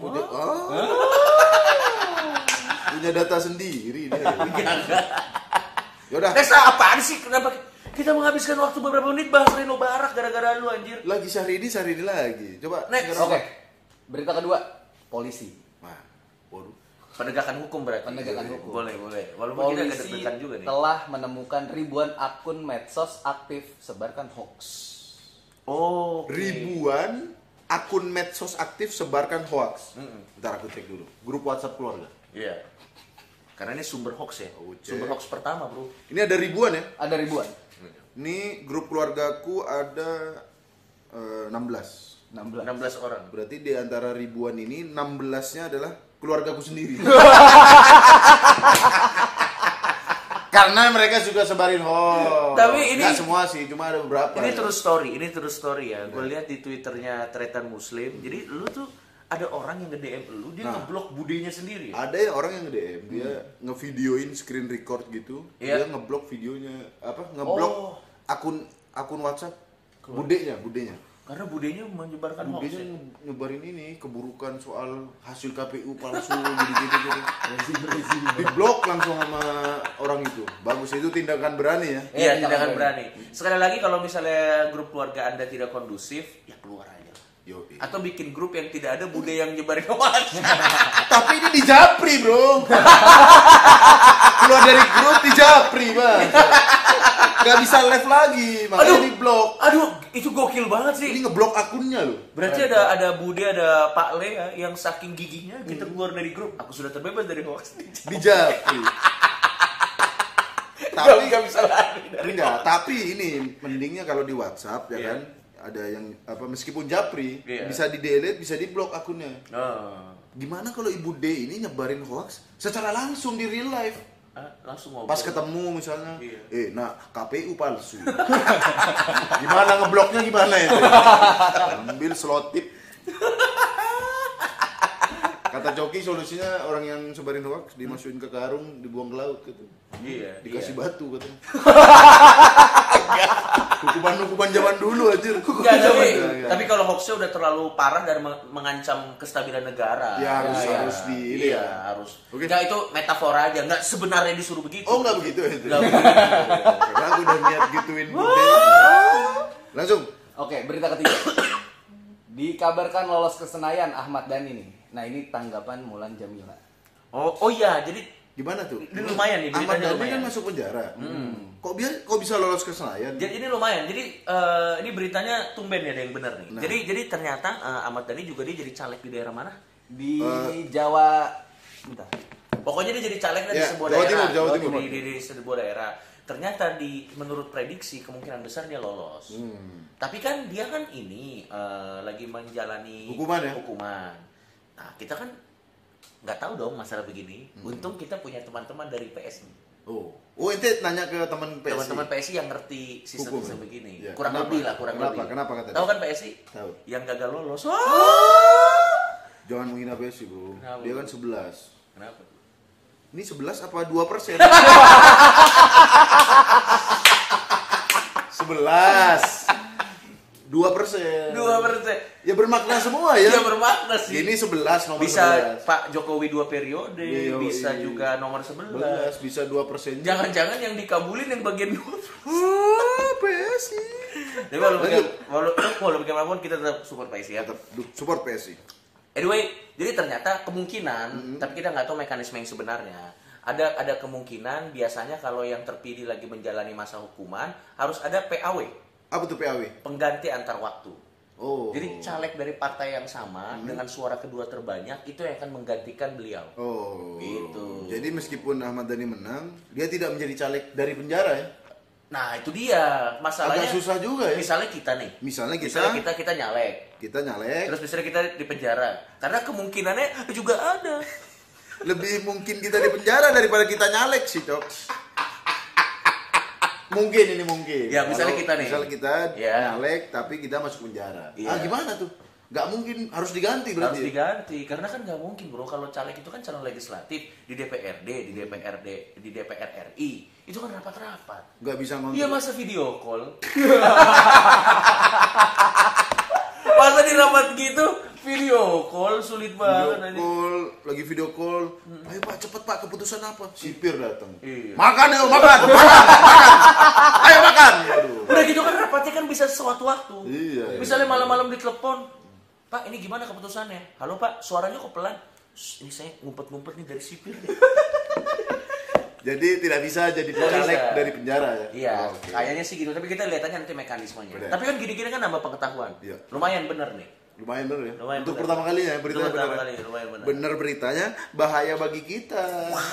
Punya data sendiri dia. Yaudah. Desa apaan sih? Kenapa kita menghabiskan waktu beberapa menit bahas Reno Barak gara-gara lu anjir? Lagi Syahrini lagi. Coba. Next. Oke. Berita kedua, polisi. Wah, waduh. Penegakan hukum berarti. Penegakan hukum. Boleh. Walaupun kita agak Polisi deg-degan juga nih. telah menemukan ribuan akun medsos aktif sebarkan hoax. Oh, Ribuan akun medsos aktif sebarkan hoax. Bentar aku cek dulu. Grup WhatsApp keluarga. Iya. Karena ini sumber hoax ya. Cek. Sumber hoax pertama, bro. Ini ada ribuan ya? Ada ribuan. Ini grup keluargaku ada 16. 16 orang. Berarti di antara ribuan ini 16-nya adalah keluargaku sendiri. Karena mereka juga sebarin hoax. Tapi ini- nggak semua sih, cuma ada beberapa. Ini ya. terus story ya. Gue lihat di Twitternya Tretan Muslim. Jadi lu tuh ada orang yang nge-DM lu, dia ngeblok budenya sendiri. Ada yang orang yang nge-DM, dia ngevideoin screen record gitu. Iya. Dia ngeblok videonya, ngeblok akun WhatsApp budenya. Karena budenya menyebarkan hoax. Budenya Ya? nyebarin ini keburukan soal hasil KPU palsu gitu. Diblok langsung sama orang itu. Bagus, itu tindakan berani ya. Iya, tindakan berani. Sekali lagi kalau misalnya grup keluarga Anda tidak kondusif, ya keluar aja. Yoi. Atau bikin grup yang tidak ada bude yang nyebarin hoax. Tapi ini di Japri, bro. Keluar dari grup di Japri, Bang. Gak bisa live lagi, makanya di blok. Aduh, itu gokil banget sih. Ini ngeblok akunnya loh. Berarti ada bude, ada Pak Le ya, yang saking giginya kita keluar dari grup. Aku sudah terbebas dari hoax. Di Japri. Tapi nggak bisa lari dari Enggak, tapi ini mendingnya kalau di WhatsApp ya Iya. kan ada yang meskipun Japri Iya. bisa di-delete, bisa di-blok akunnya. Oh. Gimana kalau Ibu D ini nyebarin hoax secara langsung di real life? Langsung ngobrol. Pas ketemu misalnya, Iya. KPU palsu. Gimana ngebloknya gimana itu? Ambil selotip. Kata Coki solusinya orang yang sebarin hoax dimasukin ke karung, dibuang ke laut gitu. Iya. Dikasih batu katanya. Hukuman zaman dulu aja. Enggak, tapi kalau hoaxnya udah terlalu parah dan mengancam kestabilan negara. Ya harus di ini iya, ya. harus. Oke. Enggak, itu metafora aja, enggak sebenarnya disuruh begitu. Oh enggak begitu ya itu. Enggak begitu. Karena aku udah niat gituin Bude. Langsung. Oke, berita ketiga. Dikabarkan lolos ke Senayan Ahmad Dhani nih. Nah, ini tanggapan Mulan Jamila. Oh iya, jadi Gimana tuh? ini lumayan nih, Ahmad beritanya Dhani lumayan. kan masuk penjara. Kok bisa lolos ke Senayan? Jadi ini lumayan. Jadi ini beritanya tumben ya, ada yang benar nih. Nah. Jadi ternyata Ahmad Dhani juga dia jadi caleg di daerah mana? Di Jawa, bentar. Pokoknya dia jadi caleg dari Ya, sebuah Jawa daerah. Timur, Jawa Timur. Di sebuah daerah. Ternyata menurut prediksi kemungkinan besar dia lolos. Tapi kan dia kan ini lagi menjalani Hukuman ya? Hukuman. Nah, kita kan nggak tahu dong masalah begini. Untung kita punya teman-teman dari PSI. Oh, ente nanya ke teman PSI. Teman-teman PSI yang ngerti sistem-sistem Hukum. begini. Ya. Kurang Kenapa? lebih lah, kurang Kenapa? lebih. Kenapa katanya? Tahu kan PSI? Tahu. Yang gagal lolos. Jangan menghina Besi, bro. Kenapa, Dia bro? kan 11. Kenapa? Ini 11 apa 2%? 11. 2%. 2%. Ya bermakna semua ya. Ya bermakna sih. Ini 11 nomor bisa 11. Pak Jokowi 2 periode, Iya, bisa iya. juga nomor 11. 11 bisa 2%. Jangan-jangan yang dikabulin yang bagian 2. PSI. Tapi walau bagaimanapun kita tetap support PSI ya. Tetap support PSI. Anyway, jadi ternyata kemungkinan, tapi kita nggak tahu mekanisme yang sebenarnya. Ada kemungkinan biasanya kalau yang terpilih lagi menjalani masa hukuman harus ada PAW. Apa tuh PAW? Pengganti antar waktu. Oh. Jadi caleg dari partai yang sama dengan suara kedua terbanyak itu yang akan menggantikan beliau. Oh. Gitu. Jadi meskipun Ahmad Dhani menang, dia tidak menjadi caleg dari penjara ya? Nah itu dia masalahnya. Agak susah juga ya. Misalnya kita nih. Misalnya kita nyalek. Kita nyalek. Terus misalnya kita di penjara. Karena kemungkinannya juga ada. Lebih mungkin kita di penjara daripada kita nyalek sih, Cok. Mungkin ini mungkin. Ya, misalnya kita nih. Misalnya kita Ya. nyalek tapi kita masuk penjara. Iya. Gimana tuh? Gak mungkin, harus diganti Harus berarti. diganti karena kan nggak mungkin bro kalau caleg itu kan calon legislatif di DPRD, di DPR RI itu kan rapat-rapat. Gak bisa ngontrol. Iya masa video call. Masa di rapat gitu video call sulit banget. Lagi video call. Ayo Pak, cepet Pak, keputusan apa? Sipir datang. Iya. Makan yuk, makan. Ayo makan. Aduh. Udah gitu kan rapatnya kan bisa sewaktu waktu. Iya. Misalnya malam-malam ditelepon, Pak ini gimana keputusannya? Halo Pak, suaranya kok pelan? Shh, ini saya ngumpet-ngumpet nih dari sipir nih. Jadi tidak bisa jadi Nggak caleg bisa. dari penjara ya? Iya, Oh, oke. kayaknya sih gitu. Tapi kita lihat aja nanti mekanismenya. Bener. Tapi kan gini-gini kan nambah pengetahuan. Iya. Lumayan bener nih. Lumayan bener ya? Lumayan Untuk bener. pertama kalinya ya beritanya Untuk pertama bener. kali, lumayan bener. Bener beritanya, bahaya bagi kita.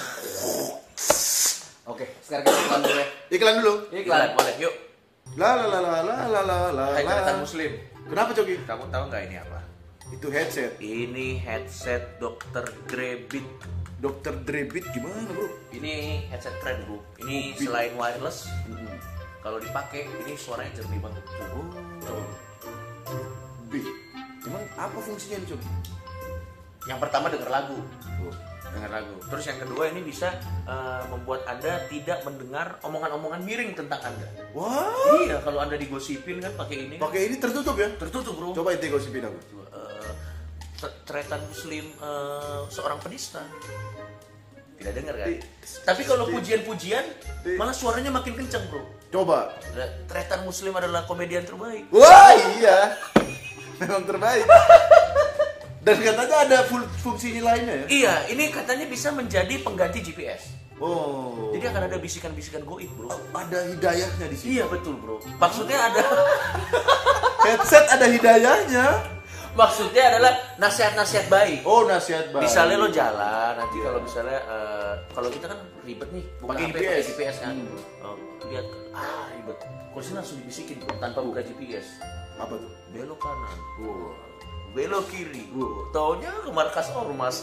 Oke, sekarang kita iklan dulu ya. Iklan dulu. Iklan, boleh. Yuk. La la la la la la la la. Hai la. catatan muslim. Kenapa Coki? Kamu tahu nggak ini apa? Itu headset. Ini headset Dr. Drebit. Dr. Drebit gimana bro? Ini headset keren bro. Ini selain wireless, kalau dipakai ini suaranya jernih banget. Coba. B. Emang apa fungsinya nih Coki? Yang pertama denger lagu. Oh. Dengar lagu. Terus yang kedua ini bisa membuat Anda tidak mendengar omongan-omongan miring tentang Anda. Wah. Iya, kalau Anda digosipin kan pakai ini. Pakai ini tertutup ya? Tertutup, Bro. Coba itu gosipin aku. Tretan muslim seorang penista. Tidak dengar kan? Tapi kalau pujian-pujian malah suaranya makin kencang, Bro. Coba. Tretan muslim adalah komedian terbaik. Wah iya. Memang terbaik. Dan katanya ada fungsi lainnya ya? Iya, ini katanya bisa menjadi pengganti GPS. Oh. Jadi akan ada bisikan-bisikan goib, Bro. Ada hidayahnya di sini. Iya, betul, Bro. Maksudnya ada Headset ada hidayahnya. maksudnya adalah nasihat-nasihat baik. Oh, nasihat baik. Misalnya lo jalan, nanti kalau misalnya kalau kita kan ribet nih, buka Pakai HP, GPS. pakai GPS kan. Lihat ribet. Kalau sini langsung dibisikin Bro, tanpa buka GPS. Apa tuh? Belok kanan. Oh. Belok kiri. Taunya ke markas ormas.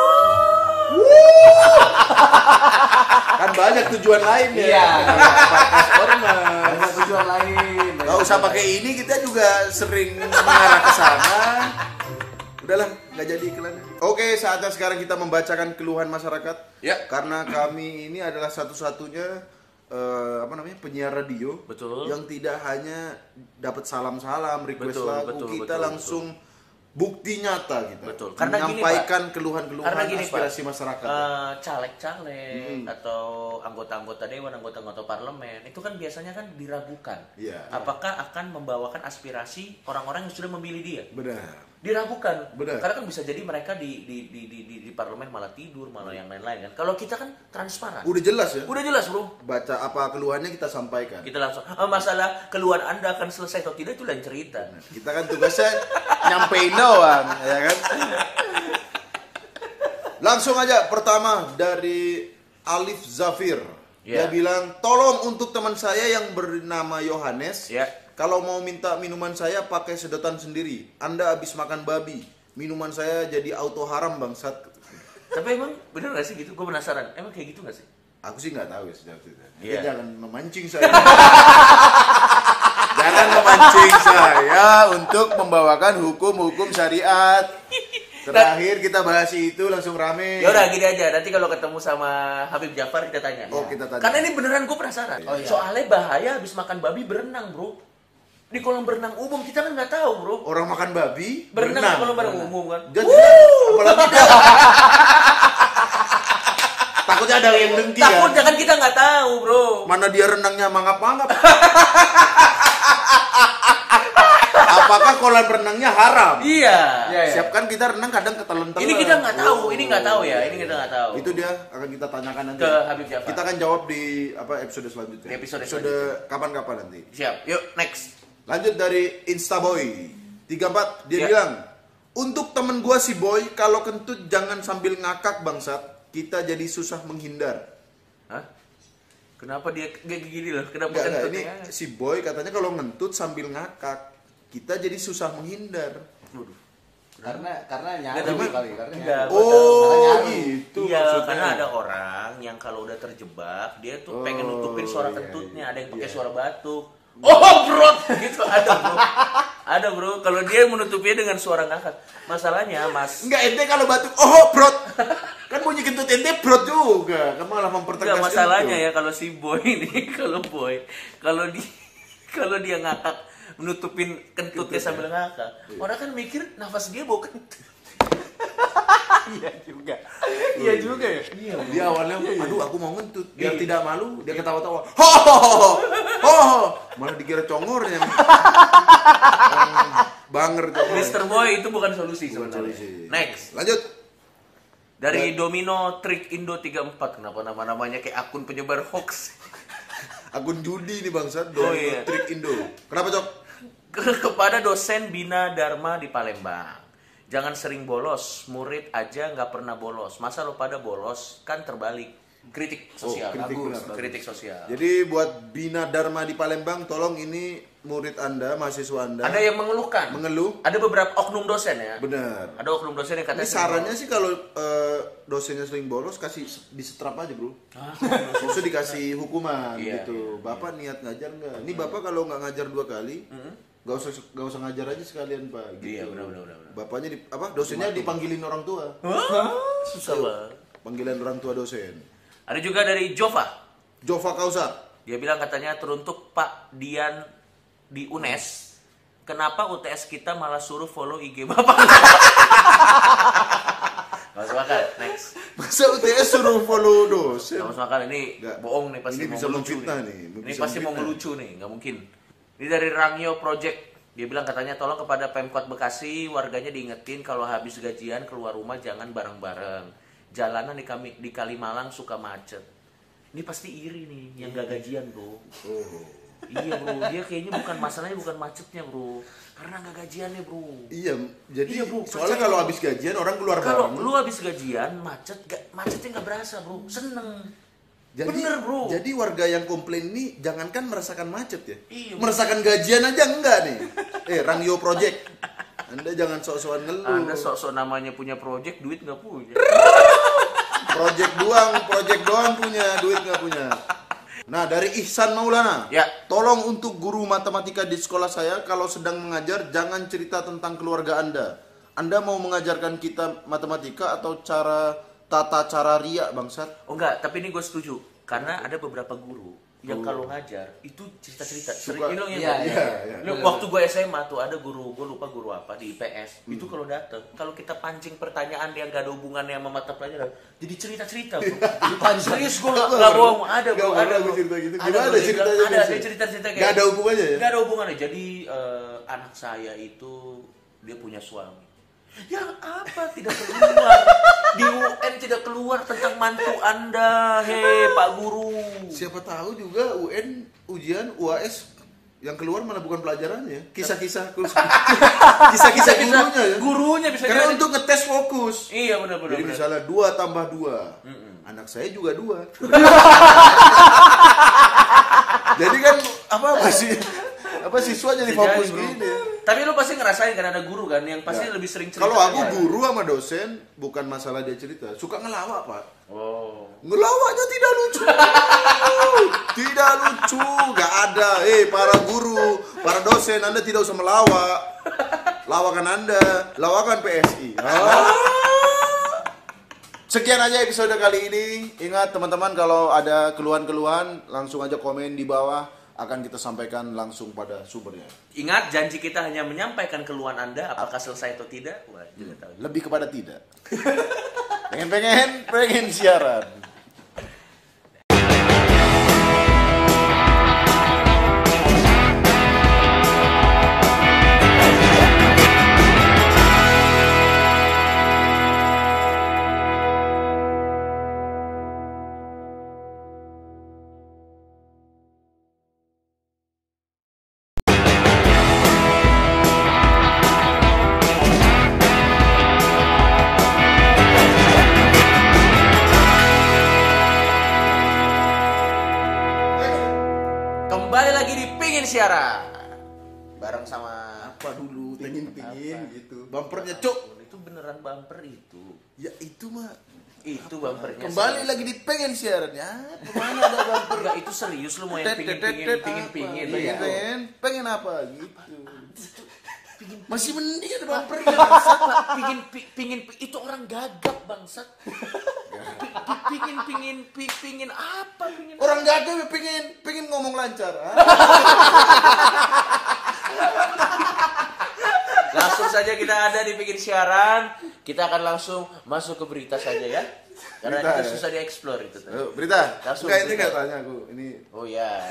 Kan banyak tujuan lain ya. Iya. Markas ormas. Banyak tujuan lain. Gak usah pakai ini, kita juga sering mengarah ke sana. Udahlah, nggak jadi iklannya. Oke, saatnya sekarang kita membacakan keluhan masyarakat. Ya. Karena kami ini adalah satu-satunya penyiar radio. Betul. Yang tidak hanya dapat salam-salam, request Betul, lagu, betul, kita betul, langsung bukti nyata kita. Betul. Karena gini, menyampaikan Pak. keluhan-keluhan Karena gini, aspirasi Pak, masyarakat. caleg-caleg atau anggota-anggota dewan, anggota-anggota parlemen itu kan biasanya kan diragukan. Iya. Apakah akan membawakan aspirasi orang-orang yang sudah memilih dia? Benar. Diragukan. Benar. Karena kan bisa jadi mereka di parlemen malah tidur, malah yang lain-lain kan. Kalau kita kan transparan. Udah jelas ya. Udah jelas, Bro. Baca apa keluhannya kita sampaikan. Kita langsung masalah keluhan Anda akan selesai atau tidak itu lain cerita. Kita kan tugasnya nyampein doang, ya kan? Langsung aja pertama dari Alif Zafir. Dia Ya. bilang, "Tolong untuk teman saya yang bernama Yohanes, Ya. kalau mau minta minuman saya pakai sedotan sendiri. Anda habis makan babi. Minuman saya jadi auto haram bangsat." Tapi emang bener gak sih gitu? Gue penasaran. Emang kayak gitu gak sih? Aku sih nggak tahu ya sejauh itu. Iya. Jangan memancing saya. Jangan memancing saya untuk membawakan hukum-hukum syariat. Terakhir kita bahas itu langsung rame. Ya udah gini aja, nanti kalau ketemu sama Habib Jafar kita tanya. Oh, kita tanya. Karena ini beneran gue penasaran. Oh, iya. Soalnya bahaya habis makan babi berenang, bro. Di kolam berenang umum kita kan nggak tahu, bro. Orang makan babi Berenang di kolam berenang umum kan. Jadi apalagi dia. Takutnya ada yang dengki ya. Takutnya kan kita nggak tahu, bro. Mana dia renangnya mangap-mangap. Apakah kolam renangnya haram? Iya. Siapkan kita renang kadang ketelan-telan. Ini kita nggak tahu, ini nggak tahu ya, ini kita nggak tahu. Itu dia akan kita tanyakan nanti ke Habib Jafar. Kita akan jawab di episode selanjutnya. Di episode kapan-kapan nanti. Siap. Yuk next. Lanjut dari Instaboy 34 dia Ya. bilang, untuk temen gua si Boy kalau kentut jangan sambil ngakak bangsat, kita jadi susah menghindar. Hah? Kenapa dia kayak gini loh? Kenapa Enggak, ini kentutnya? si Boy katanya kalau ngentut sambil ngakak kita jadi susah menghindar. Waduh. Karena nyari Nggak, tapi- kali, karena Enggak, nyari. Oh, nyari. gitu Iya, maksudnya. karena ada orang yang kalau udah terjebak, dia tuh pengen nutupin suara iya, kentutnya, iya, ada yang pakai iya. suara batuk. Oh, bro, gitu ada, bro. Ada, bro. Kalau dia menutupinya dengan suara ngakak. Masalahnya, Mas. Enggak, ente kalau batuk, oh brot. Kan bunyi kentut ente brot juga. Kan malah mempertegas. Enggak, masalahnya ya kalau si Boy ini, kalau dia ngakak menutupin kentutnya sambil ngakak, orang kan mikir nafas dia bau kentut. Iya juga. Iya juga ya. Iya, dia awalnya, aduh aku mau ngentut. Biar Iya. tidak malu, dia ketawa-tawa. Ho. Malah dikira congornya. Banger congor. Mr. Boy itu bukan solusi Bukan sebenarnya. solusi. Next. Lanjut. Dari Domino Trick Indo 34. Kenapa nama-namanya kayak akun penyebar hoax? Akun judi nih bangsat. Oh, iya. Trik Indo. Kenapa, Cok? Kepada dosen Bina Dharma di Palembang. Jangan sering bolos, murid aja nggak pernah bolos. Masa lo pada bolos? Kan terbalik. Kritik sosial. kritik Bagus. benar. Kritik sosial. Jadi buat Bina Dharma di Palembang, tolong ini murid Anda, mahasiswa Anda. Ada yang mengeluhkan. mengeluh. Ada beberapa oknum dosen ya. Benar. Ada oknum dosen yang Ini katanya sarannya sih kalau dosennya sering bolos kasih disetrap aja, Bro. Maksudnya dikasih hukuman Iya, gitu. Bapak niat ngajar nggak? Ini Bapak kalau nggak ngajar 2 kali, nggak usah ngajar aja sekalian, Pak. Gitu. Iya, benar. Bapaknya dosennya dipanggilin orang tua. susah banget. Panggilan orang tua dosen. Ada juga dari Jova. Jova Kausar. Dia bilang katanya teruntuk Pak Dian di UNES. Kenapa UTS kita malah suruh follow IG Bapak? Gak masuk akal. Next. Masa UTS suruh follow dosen? Gak masuk akal. Ini Nggak. bohong nih pasti Ini mau bisa ngelucu memfitnah nih. nih, Ini bisa pasti mau memfitnah. ngelucu nih. Gak mungkin. Ini dari Rangyo Project. Dia bilang katanya tolong kepada Pemkot Bekasi warganya diingetin kalau habis gajian keluar rumah jangan bareng-bareng. Jalanan di Kalimalang suka macet. Ini pasti iri nih yang gak gajian, bro. Iya, bro. Dia kayaknya masalahnya bukan macetnya, bro. Karena gak gajiannya, bro. Iya, jadi Iya, Bro, soalnya percaya, kalau Bro. habis gajian orang keluar Kalau bareng. lu habis gajian macetnya nggak berasa, bro. Seneng. Jadi, Bener, bro. Jadi warga yang komplain ini jangankan merasakan macet ya. Iya, merasakan gajian aja enggak nih. Rangyo Project. Anda jangan sok-sokan ngeluh. Anda sok-sok namanya punya project, duit nggak punya. Project doang punya, duit nggak punya. Nah, dari Ihsan Maulana. Ya. Tolong untuk guru matematika di sekolah saya kalau sedang mengajar jangan cerita tentang keluarga Anda. Anda mau mengajarkan kita matematika atau tata cara riak bangsat? Oh enggak, tapi ini gue setuju. Karena ada beberapa guru yang kalau ngajar itu cerita-cerita. Suka- Ini lo yang Iya, nggak? iya, iya. Lu, waktu gue SMA tuh ada guru, gue lupa guru apa di IPS. Itu kalau dateng, kalau kita pancing pertanyaan yang gak ada hubungannya sama mata pelajaran, jadi cerita-cerita, bro. Serius gue nggak bohong, ada bro, Nggak ada pernah bro. cerita gitu. Ada, Gimana bro, dia ceritanya bilang, ada biasanya? dia cerita-cerita kayak. Nggak ada hubungannya ya? Gak ada hubungannya. Jadi anak saya itu dia punya suami. Yang apa tidak keluar di UN tidak keluar tentang mantu Anda, hei Pak Guru. Siapa tahu juga UN ujian UAS yang keluar malah bukan pelajarannya, kisah-kisah kisah-kisah gurunya ya. Gurunya bisa Karena jadi. untuk ngetes fokus. Iya benar-benar. Jadi misalnya 2 tambah 2. Anak saya juga 2. Jadi kan apa siswa jadi Bisa fokus jadi, bro. gini. Tapi lu pasti ngerasain kan ada guru kan yang pasti lebih sering cerita. Kalau aku guru sama dosen bukan masalah dia cerita, suka ngelawak, Pak. Oh. Ngelawaknya tidak lucu. Tidak lucu, nggak ada. Para guru, para dosen, Anda tidak usah melawak. Lawakan Anda, lawakan PSI. Sekian aja episode kali ini. Ingat teman-teman, kalau ada keluhan-keluhan langsung aja komen di bawah, akan kita sampaikan langsung pada sumbernya. Ingat, janji kita hanya menyampaikan keluhan Anda, apakah selesai atau tidak? Wah, tidak tahu. Lebih kepada tidak. pengen siaran. Siaran bareng sama apa dulu pingin gitu bumpernya cuk itu beneran bumper itu ya itu mah itu bumpernya kembali serius. Lagi di pengen siaran ya kemana ada bumper enggak itu serius lu mau yang pengen apa gitu masih mending ada bumper pingin itu orang gagap bangsat pingin apa orang gagap pingin ngomong lancar. Langsung saja kita ada di Pingin Siaran. Kita akan langsung masuk ke berita saja ya. Karena berita, itu susah dieksplor itu. Berita. Langsung ini nggak tanya aku. Ini. Oh ya.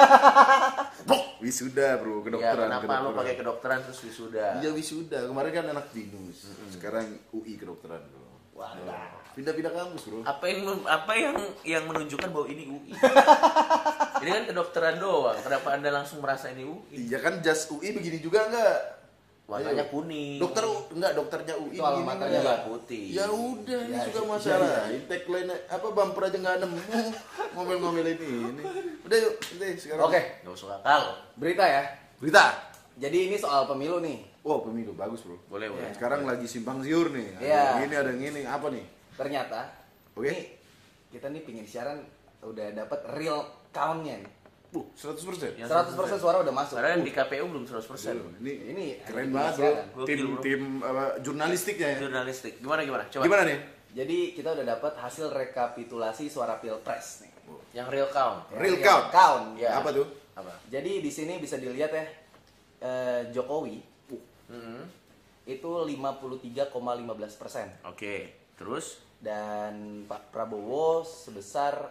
Wisuda bro, kedokteran. Ya, kenapa lo pakai kedokteran terus wisuda? Iya wisuda. Kemarin kan anak binus. Sekarang UI kedokteran bro. Wah. Pindah-pindah kampus bro. Apa yang menunjukkan bahwa ini UI? Ini kan kedokteran doang. Kenapa Anda langsung merasa ini UI? Iya kan jas UI begini juga enggak? Warnanya kuning. Dokternya UI soal materinya putih. Ya udah ini juga masalah. Tagline apa bumper aja enggak nemu. Ngomel-ngomelin ini. Udah yuk, sekarang. Oke, enggak usah akal. Berita ya. Berita. Jadi ini soal pemilu nih. Oh, pemilu bagus, Bro. Boleh. Sekarang lagi simpang siur nih. Iya. Ada yang ini apa nih? Ternyata Oke. Kita nih Pingin Siaran udah dapat real count-nya nih. 100%. 100% suara udah masuk. Karena di KPU belum 100%. Ini keren banget, Bro. Tim jurnalistiknya ya. Jurnalistik. Gimana? Coba. Gimana nih? Jadi kita udah dapat hasil rekapitulasi suara Pilpres nih. Yang real count. Real count. Ya. Apa tuh? Jadi di sini bisa dilihat ya, Jokowi itu 53,15%. Oke. Terus? Dan Pak Prabowo sebesar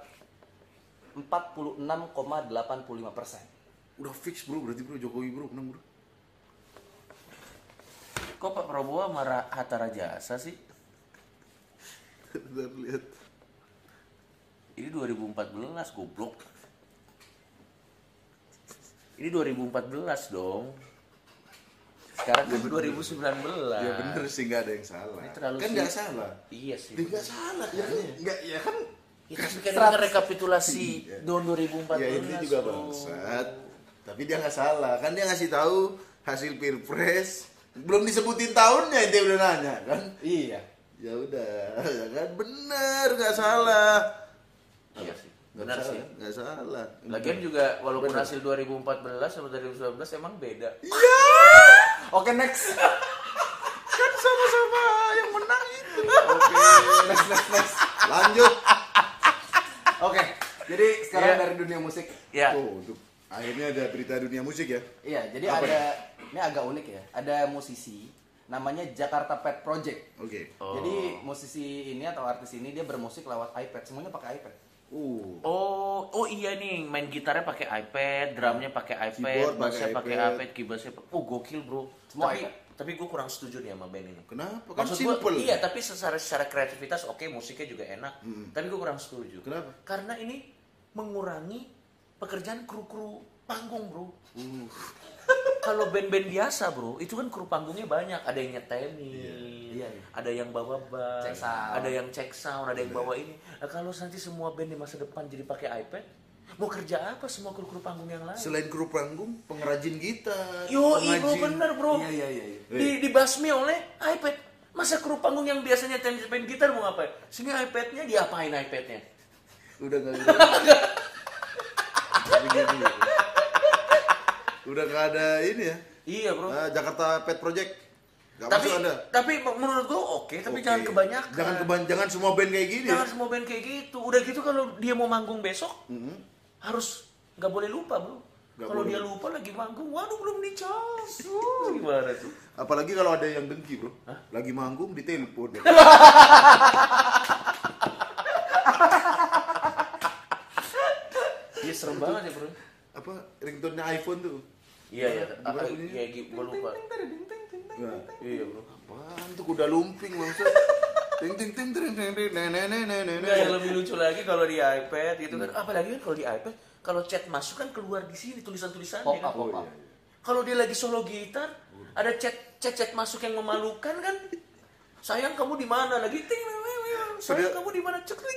46,85%. Udah fix bro, berarti bro Jokowi bro menang bro. Kok Pak Prabowo sama Hatta Rajasa sih? Bentar lihat. Ini 2014 goblok. Ini 2014 dong. Sekarang kan 2019. Ya bener sih, nggak ada yang salah. Kan nggak salah. Iya sih. Nggak salah. Nggak ya kan. Ya, tapi kan rekapitulasi tahun 2014. Ya ini juga bangsat. Tapi dia nggak salah. Kan dia ngasih tahu hasil Pilpres. Belum disebutin tahunnya, dia udah nanya kan. Iya. Ya udah, ya kan bener, nggak salah. Iya sih. Benar sih. Nggak salah. Lagian juga walaupun hasil 2014 sama 2019 emang beda. Iya. Oke, next. Kan sama-sama yang menang itu. Oke, next. Lanjut. Oke, jadi sekarang dari dunia musik. Ya. Tuh, akhirnya ada berita dunia musik ya. Iya, jadi ini agak unik ya. Ada musisi namanya Jakarta Pet Project. Oke. Jadi musisi ini atau artis ini dia bermusik lewat iPad, semuanya pakai iPad. Oh iya nih, main gitarnya pakai iPad, drumnya pakai iPad, bassnya pakai iPad, keyboardnya gokil bro. Semua iPad. Tapi gue kurang setuju nih sama band ini. Kenapa? Kan Maksud simple. Iya, tapi secara kreativitas oke, musiknya juga enak. Tapi gue kurang setuju. Kenapa? Karena ini mengurangi pekerjaan kru-kru panggung bro. Kalau band-band biasa bro, itu kan kru panggungnya banyak. Ada yang nyetemin, ada yang bawa bass, ada yang cek sound, ada yang bawa ini. Nah, kalau nanti semua band di masa depan jadi pakai iPad, Mau kerja apa semua kru panggung yang lain? Selain kru panggung, pengrajin gitar. Yo, bro, bener bro. Iya. Dibasmi oleh iPad. Masa kru panggung yang biasanya main gitar mau ngapain? Sini iPad-nya diapain iPad-nya? Udah gak Udah gak ada ini ya? Iya bro. Jakarta Pet Project. Gak tapi masuk ada. Tapi menurut gua oke, tapi jangan kebanyakan. Jangan semua band kayak gini. Jangan semua band kayak gitu. Udah gitu kalau dia mau manggung besok, harus nggak boleh lupa bro. Kalau dia lupa lagi manggung, waduh belum dicas. Gimana tuh? Apalagi kalau ada yang dengki bro. Hah? Lagi manggung ditelepon. Iya serem banget ya bro. Apa ringtone-nya iPhone tuh? Iya, gue lupa. Iya bro. Apaan tuh kuda lumping maksud? Ting Yang lebih lucu lagi kalau di iPad gitu kan. Apalagi kan kalau di iPad, kalau chat masuk kan keluar di sini tulisan-tulisannya kan. Kalau dia lagi solo gitar, ada chat masuk yang memalukan kan. Sayang kamu di mana lagi? Sayang kamu di mana? Cekling.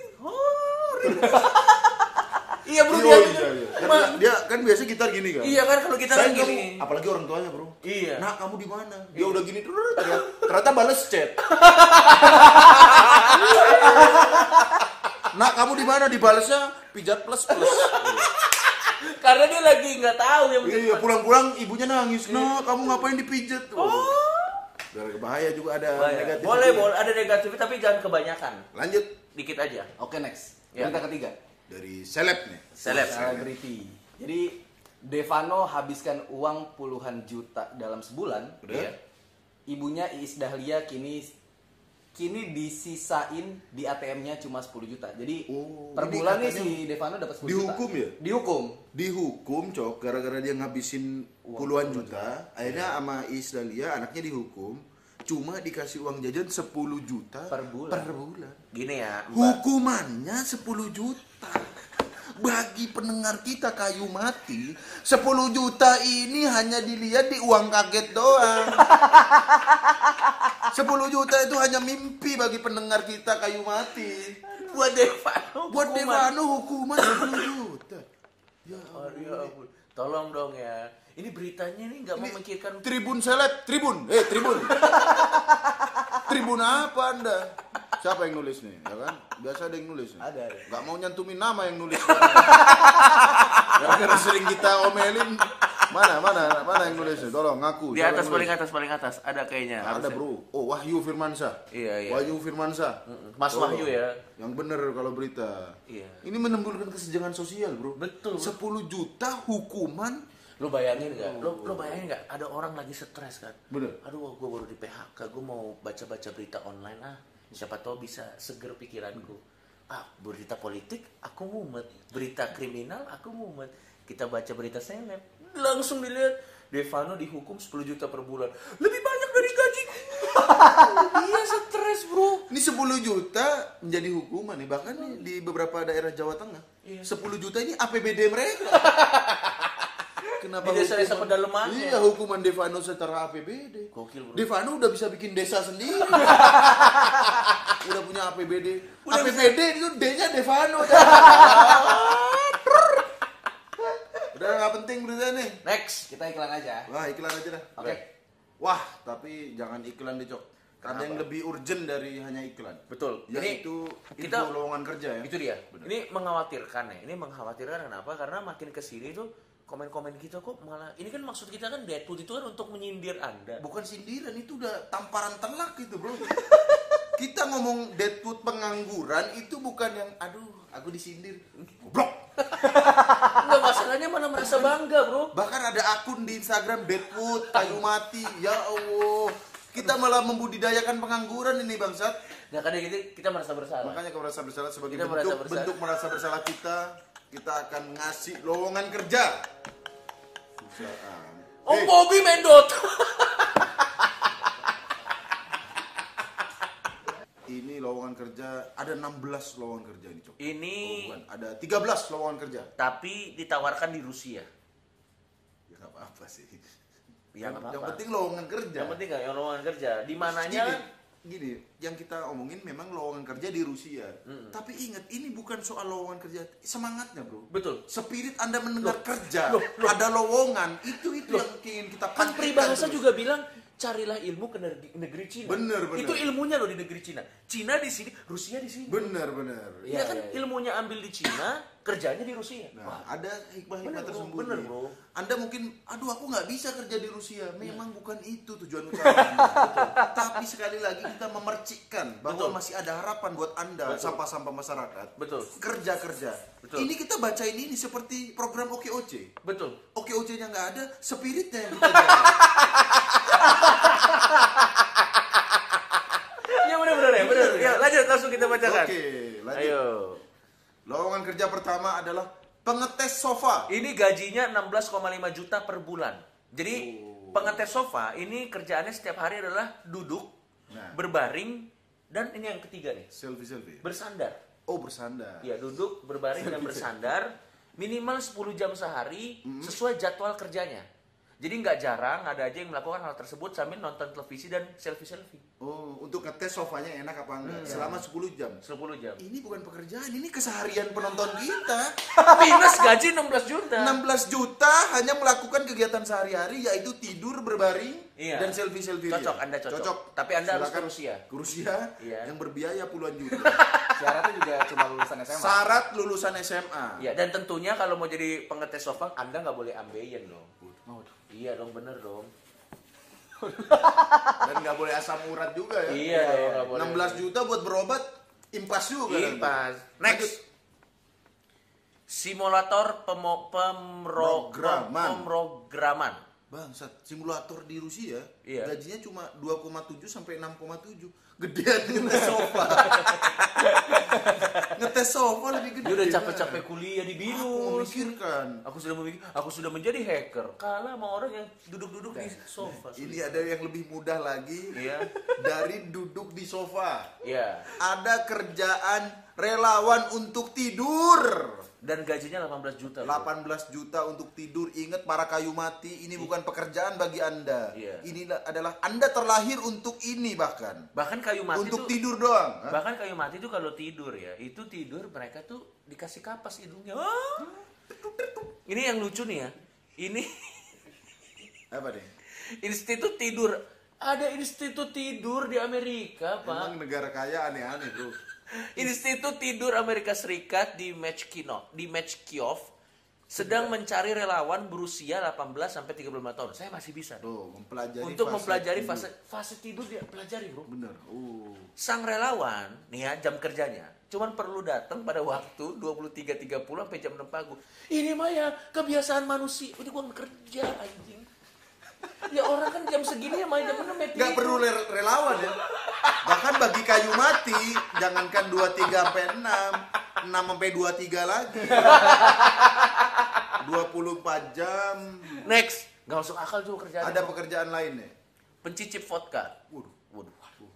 Iya bro, dia kan biasa gitar gini kan. Iya kan kalau gitar gini. Apalagi orang tuanya bro. Iya. Nah kamu di mana? Dia udah gini ternyata balas chat. Nah kamu di mana? Dibalasnya pijat plus. Karena dia lagi nggak tahu ya. Iya pulang-pulang ibunya nangis. Nah kamu ngapain dipijat? Bahaya juga ada negatif. Boleh ada negatif tapi jangan kebanyakan. Lanjut dikit aja. Oke next. Berita ketiga. Dari seleb nih. Selebriti. Jadi Devano habiskan uang puluhan juta dalam sebulan. Udah. Ibunya Iis Dahlia kini disisain di ATM-nya cuma 10 juta. Jadi per bulan nih si Devano dapat 10 dihukum juta. Ya? Dihukum, Cok, gara-gara dia ngabisin puluhan juta. Akhirnya sama Iis Dahlia anaknya dihukum. Cuma dikasih uang jajan 10 juta per bulan. Gini ya, hukumannya 10 juta. Bagi pendengar kita kayu mati, 10 juta ini hanya dilihat di uang kaget doang. 10 juta itu hanya mimpi bagi pendengar kita kayu mati. Buat Devano hukuman 10 juta. Ya ampun. Tolong dong ya. Ini beritanya nih nggak memikirkan Tribun seleb, Tribun. Tribun apa Anda? Siapa yang nulis nih? Ya kan? Biasa ada yang nulis nih. Ada. Gak mau nyantumin nama yang nulis. Karena sering kita omelin. Mana yang nulis nih? Tolong ngaku. Di atas paling atas ada kayaknya. Ada bro. Oh Wahyu Firmansyah. Iya. Wahyu Firmansyah. Mas Wahyu ya. Yang bener kalau berita. Iya. Ini menimbulkan kesenjangan sosial bro. Betul. 10 juta hukuman. Lu bayangin nggak? Lu bayangin nggak? Ada orang lagi stres kan? Bener. Aduh, gue baru di PHK, gue mau baca berita online siapa tahu bisa seger pikiranku. Berita politik aku mumet, berita kriminal aku mumet. Kita baca berita seleb, langsung dilihat Devano dihukum 10 juta per bulan. Lebih banyak dari gajiku. Iya stres bro. Ini 10 juta menjadi hukuman nih, bahkan nih, di beberapa daerah Jawa Tengah. Iya. 10 juta ini APBD mereka. Kenapa di desa-desa pedalaman? Iya, hukuman Devano secara APBD. Gokil bro. Devano udah bisa bikin desa sendiri. Udah punya APBD. APBD itu D-nya Devano. Udah nggak penting berita nih. Next, kita iklan aja. Wah, iklan aja dah. Oke. Wah, tapi jangan iklan deh, Cok. Ada yang lebih urgent dari hanya iklan. Betul. Yaitu kita lowongan kerja ya. Itu dia. Bener. Ini mengkhawatirkan ya. Ini mengkhawatirkan kenapa? Karena makin kesini tuh komen-komen kita kok malah ini kan maksud kita kan Deadwood itu kan untuk menyindir Anda. Bukan sindiran, itu udah tamparan telak gitu, bro. Kita ngomong Deadwood pengangguran itu bukan yang aku disindir. Goblok. Enggak, masalahnya mana merasa bangga, bro. Bahkan ada akun di Instagram Deadwood kayu mati. Ya Allah. Kita malah membudidayakan pengangguran ini, bangsat. Nah, kadang gitu kita merasa bersalah. Makanya kita merasa bersalah sebagai kita bentuk merasa bersalah kita akan ngasih lowongan kerja. Om Bobby main Dota. Ini lowongan kerja, ada 16 lowongan kerja ini, Cok. Ini ada 13 lowongan kerja. Tapi ditawarkan di Rusia. Ya enggak apa-apa sih. Ya, yang penting lowongan kerja. Yang penting lowongan kerja. Di mananya gini, yang kita omongin memang lowongan kerja di Rusia. Tapi ingat, ini bukan soal lowongan kerja, semangatnya bro. Betul. Spirit Anda mendengar kerja, ada lowongan, itu yang ingin kita kan peribahasa juga bilang carilah ilmu ke negeri Cina. Bener. Itu ilmunya loh di negeri Cina. Cina di sini, Rusia di sini. Bener. Iya kan ilmunya ambil di Cina, kerjanya di Rusia. Nah, ada hikmah-hikmah tersembunyi. Bener bro. Anda mungkin, aduh aku nggak bisa kerja di Rusia. Memang bukan itu tujuan utama. Tapi sekali lagi kita memercikkan bahwa masih ada harapan buat Anda, sampah-sampah masyarakat. Betul. Kerja. Betul. Ini kita bacain ini seperti program OKOC. Betul. OKOC-nya nggak ada, spiritnya yang kita jaga. Ya benar ya, benar. Ya, lanjut langsung kita bacakan. Oke, lanjut. Ayo. Lowongan kerja pertama adalah pengetes sofa. Ini gajinya 16,5 juta per bulan. Jadi pengetes sofa ini kerjaannya setiap hari adalah duduk, berbaring, dan ini yang ketiga nih. Selfie. Bersandar. Oh, bersandar. Ya, duduk, berbaring, dan bersandar. Minimal 10 jam sehari sesuai jadwal kerjanya. Jadi nggak jarang ada aja yang melakukan hal tersebut sambil nonton televisi dan selfie. Oh, untuk ngetes sofanya enak apa enggak? Selama 10 jam. 10 jam. Ini bukan pekerjaan, ini keseharian penonton kita. Minus gaji 16 juta. 16 juta hanya melakukan kegiatan sehari-hari yaitu tidur, berbaring, dan selfie. Cocok, Anda cocok. Tapi Anda harus ke Rusia. Ke Rusia yang berbiaya puluhan juta. Syaratnya juga cuma lulusan SMA. Syarat lulusan SMA. Ya, dan tentunya kalau mau jadi pengetes sofa, Anda nggak boleh ambeien dong. Iya dong, bener dong. Dan nggak boleh asam urat juga ya. Iya dong, nggak boleh. 16 juta buat berobat, impas juga. Impas. Next. Simulator pemrograman. Bangsat, simulator di Rusia gajinya cuma 2,7 sampai 6,7. Gedean ngetes sofa. Ngetes sofa lebih gede. Dia udah capek-capek kuliah di BINUS. Aku sudah menjadi hacker. Kalah sama orang yang duduk-duduk di sofa. Ini ada yang lebih mudah lagi. Dari duduk di sofa. Iya. Ada kerjaan relawan untuk tidur. Dan gajinya 18 juta. 18 juta untuk tidur. Ingat para kayu mati, ini bukan pekerjaan bagi Anda. Ini adalah Anda terlahir untuk ini bahkan. Bahkan kayu mati untuk tuh, tidur doang. Bahkan kayu mati itu kalau tidur ya, itu tidur mereka tuh dikasih kapas hidungnya. Ini yang lucu nih ya. Ini apa deh? Institut tidur. Ada institut tidur di Amerika, Pak. Emang negara kaya aneh-aneh, Bro. Institut Tidur Amerika Serikat di Mechkov sedang mencari relawan berusia 18 sampai 35 tahun. Saya masih bisa. Mempelajari fase tidur dia pelajari, Bro. Bener. Sang relawan, nih ya jam kerjanya, cuman perlu datang pada waktu 23.30 sampai jam 6 pagi. Ini mah ya kebiasaan manusia. Ini gua kerja anjing. Ya orang kan jam segini ya main jam 6 ya. Gak perlu relawan ya. Bahkan bagi kayu mati, jangankan 23 sampai 6 sampai 23 lagi. 24 jam. Next, gak masuk akal juga kerjaan. Ada pekerjaan lain nih. Pencicip vodka. Waduh.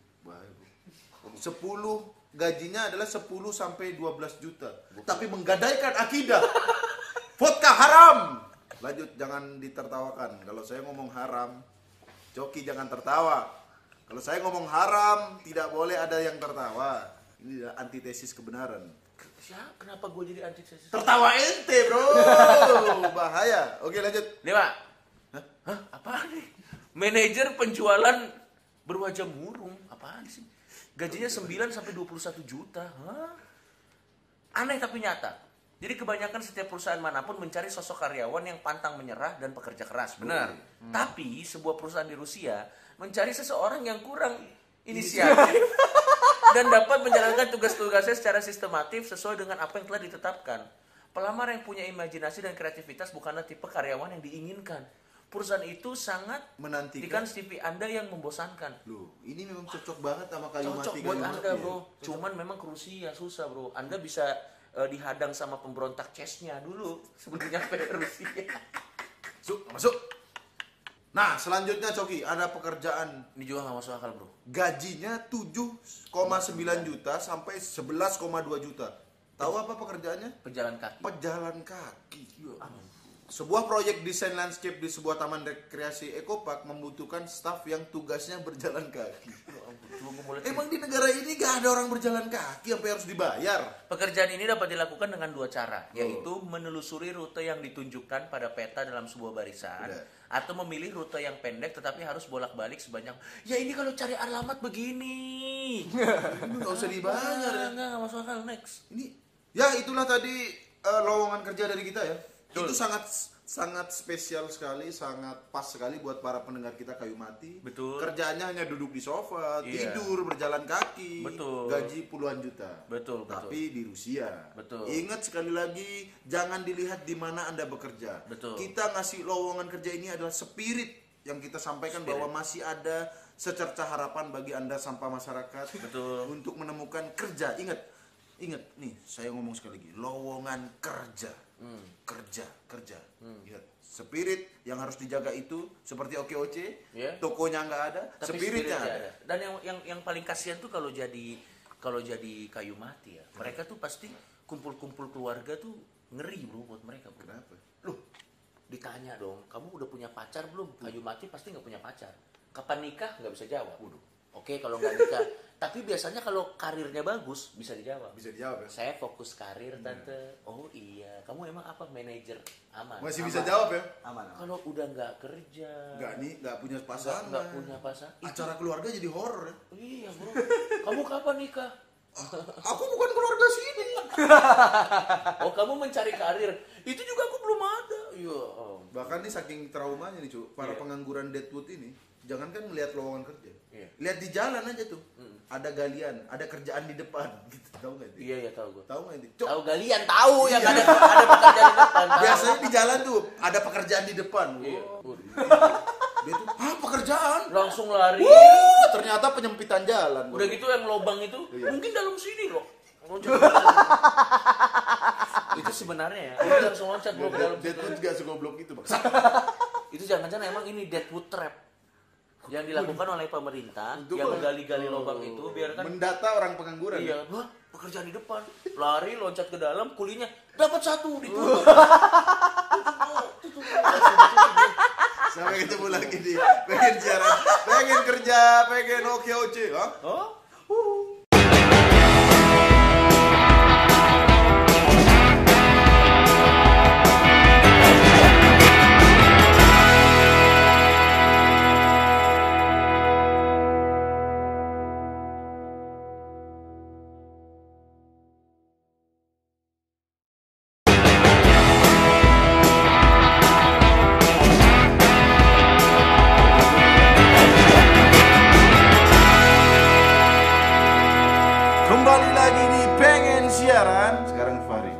10 gajinya adalah 10 sampai 12 juta. Tapi menggadaikan akidah. Vodka haram. Lanjut, jangan ditertawakan. Kalau saya ngomong haram, Coki jangan tertawa. Kalau saya ngomong haram, tidak boleh ada yang tertawa. Ini adalah antitesis kebenaran. Kenapa gue jadi antitesis? Tertawa ente, bro. Bahaya. Oke, lanjut. Nih, Pak. Hah? Apaan nih? Manajer penjualan berwajah murung. Apaan sih? Gajinya 9 sampai 21 juta. Hah? Aneh tapi nyata. Jadi kebanyakan setiap perusahaan manapun mencari sosok karyawan yang pantang menyerah dan pekerja keras. Benar. Tapi sebuah perusahaan di Rusia mencari seseorang yang kurang inisiatif dan dapat menjalankan tugas-tugasnya secara sistematif sesuai dengan apa yang telah ditetapkan. Pelamar yang punya imajinasi dan kreativitas bukanlah tipe karyawan yang diinginkan. Perusahaan itu sangat menantikan CV Anda yang membosankan. Loh, ini memang cocok banget sama kayu mati. Cocok buat Anda, Bro. Cuman memang ke Rusia susah, Bro. Anda bisa dihadang sama pemberontak chessnya dulu sebelum nyampe Rusia. Masuk. Nah, selanjutnya Coki, ada pekerjaan. Ini juga gak masuk akal, Bro. Gajinya 7,9 juta sampai 11,2 juta. Tahu apa pekerjaannya? Pejalan kaki. Sebuah proyek desain landscape di sebuah taman rekreasi Eco Park membutuhkan staf yang tugasnya berjalan kaki. Emang di negara ini gak ada orang berjalan kaki sampai harus dibayar? Pekerjaan ini dapat dilakukan dengan 2 cara, yaitu menelusuri rute yang ditunjukkan pada peta dalam sebuah barisan, atau memilih rute yang pendek tetapi harus bolak-balik sebanyak. Ya ini kalau cari alamat begini. Nggak usah dibayar ya. Nggak masuk akal. Next. Ini, ya itulah tadi lowongan kerja dari kita ya. Betul. Itu sangat spesial sekali, sangat pas sekali buat para pendengar kita kayu mati. Betul. Kerjaannya hanya duduk di sofa, tidur, berjalan kaki. Betul. Gaji puluhan juta. Betul. Tapi di Rusia. Betul. Ingat sekali lagi, jangan dilihat di mana Anda bekerja. Betul. Kita ngasih lowongan kerja ini adalah spirit yang kita sampaikan bahwa masih ada secerca harapan bagi Anda sampah masyarakat. Betul. Untuk menemukan kerja. Ingat nih, saya ngomong sekali lagi, lowongan kerja. Kerja. Ingat, spirit yang harus dijaga itu seperti OKOC, tokonya nggak ada, tapi spiritnya ada. Dan yang paling kasihan tuh kalau jadi kayu mati ya. Mereka tuh pasti kumpul-kumpul keluarga tuh ngeri bro buat mereka. Bro. Kenapa? Loh, ditanya dong, kamu udah punya pacar belum? Kayu mati pasti nggak punya pacar. Kapan nikah? Nggak bisa jawab. Oke, kalau nggak nikah. Tapi biasanya kalau karirnya bagus bisa dijawab. Bisa dijawab ya? Saya fokus karir tante. Oh iya, kamu emang apa? Manajer? Aman. Masih aman. bisa jawab ya? Aman. Kalau udah nggak kerja, Nggak punya pasangan. nggak punya pasangan. Acara keluarga jadi horor ya? Iya bro. Kamu kapan nikah? Aku bukan keluarga sini. Oh kamu mencari karir. Itu juga aku belum ada. Iya. Bahkan nih saking traumanya nih cu, para pengangguran Deadwood ini, jangankan melihat lowongan kerja, lihat di jalan aja tuh, ada galian, ada kerjaan di depan, gitu, tahu nggak? Iya tahu gue. Tahu nggak itu? Tahu galian tahu yang ada pekerjaan di depan. Tahu. Biasanya di jalan tuh ada pekerjaan di depan. Iya. Dia tuh, pekerjaan? Langsung lari. Ternyata penyempitan jalan. Udah gitu yang lobang itu, mungkin dalam sini loh. Itu sebenarnya ya. Itu langsung loncat bro ke dalam. Deadwood juga segoblok itu bang. Itu jangan-jangan emang ini Deadwood trap yang dilakukan oleh pemerintah Itu yang menggali-gali lubang itu biarkan mendata orang pengangguran. iya wah pekerjaan di depan lari loncat ke dalam kulinya dapat 1 ditutup. Sampai ketemu lagi di pengen siaran, pengen kerja, pengen OKOC, Kembali lagi di pengen siaran. Sekarang Fahri.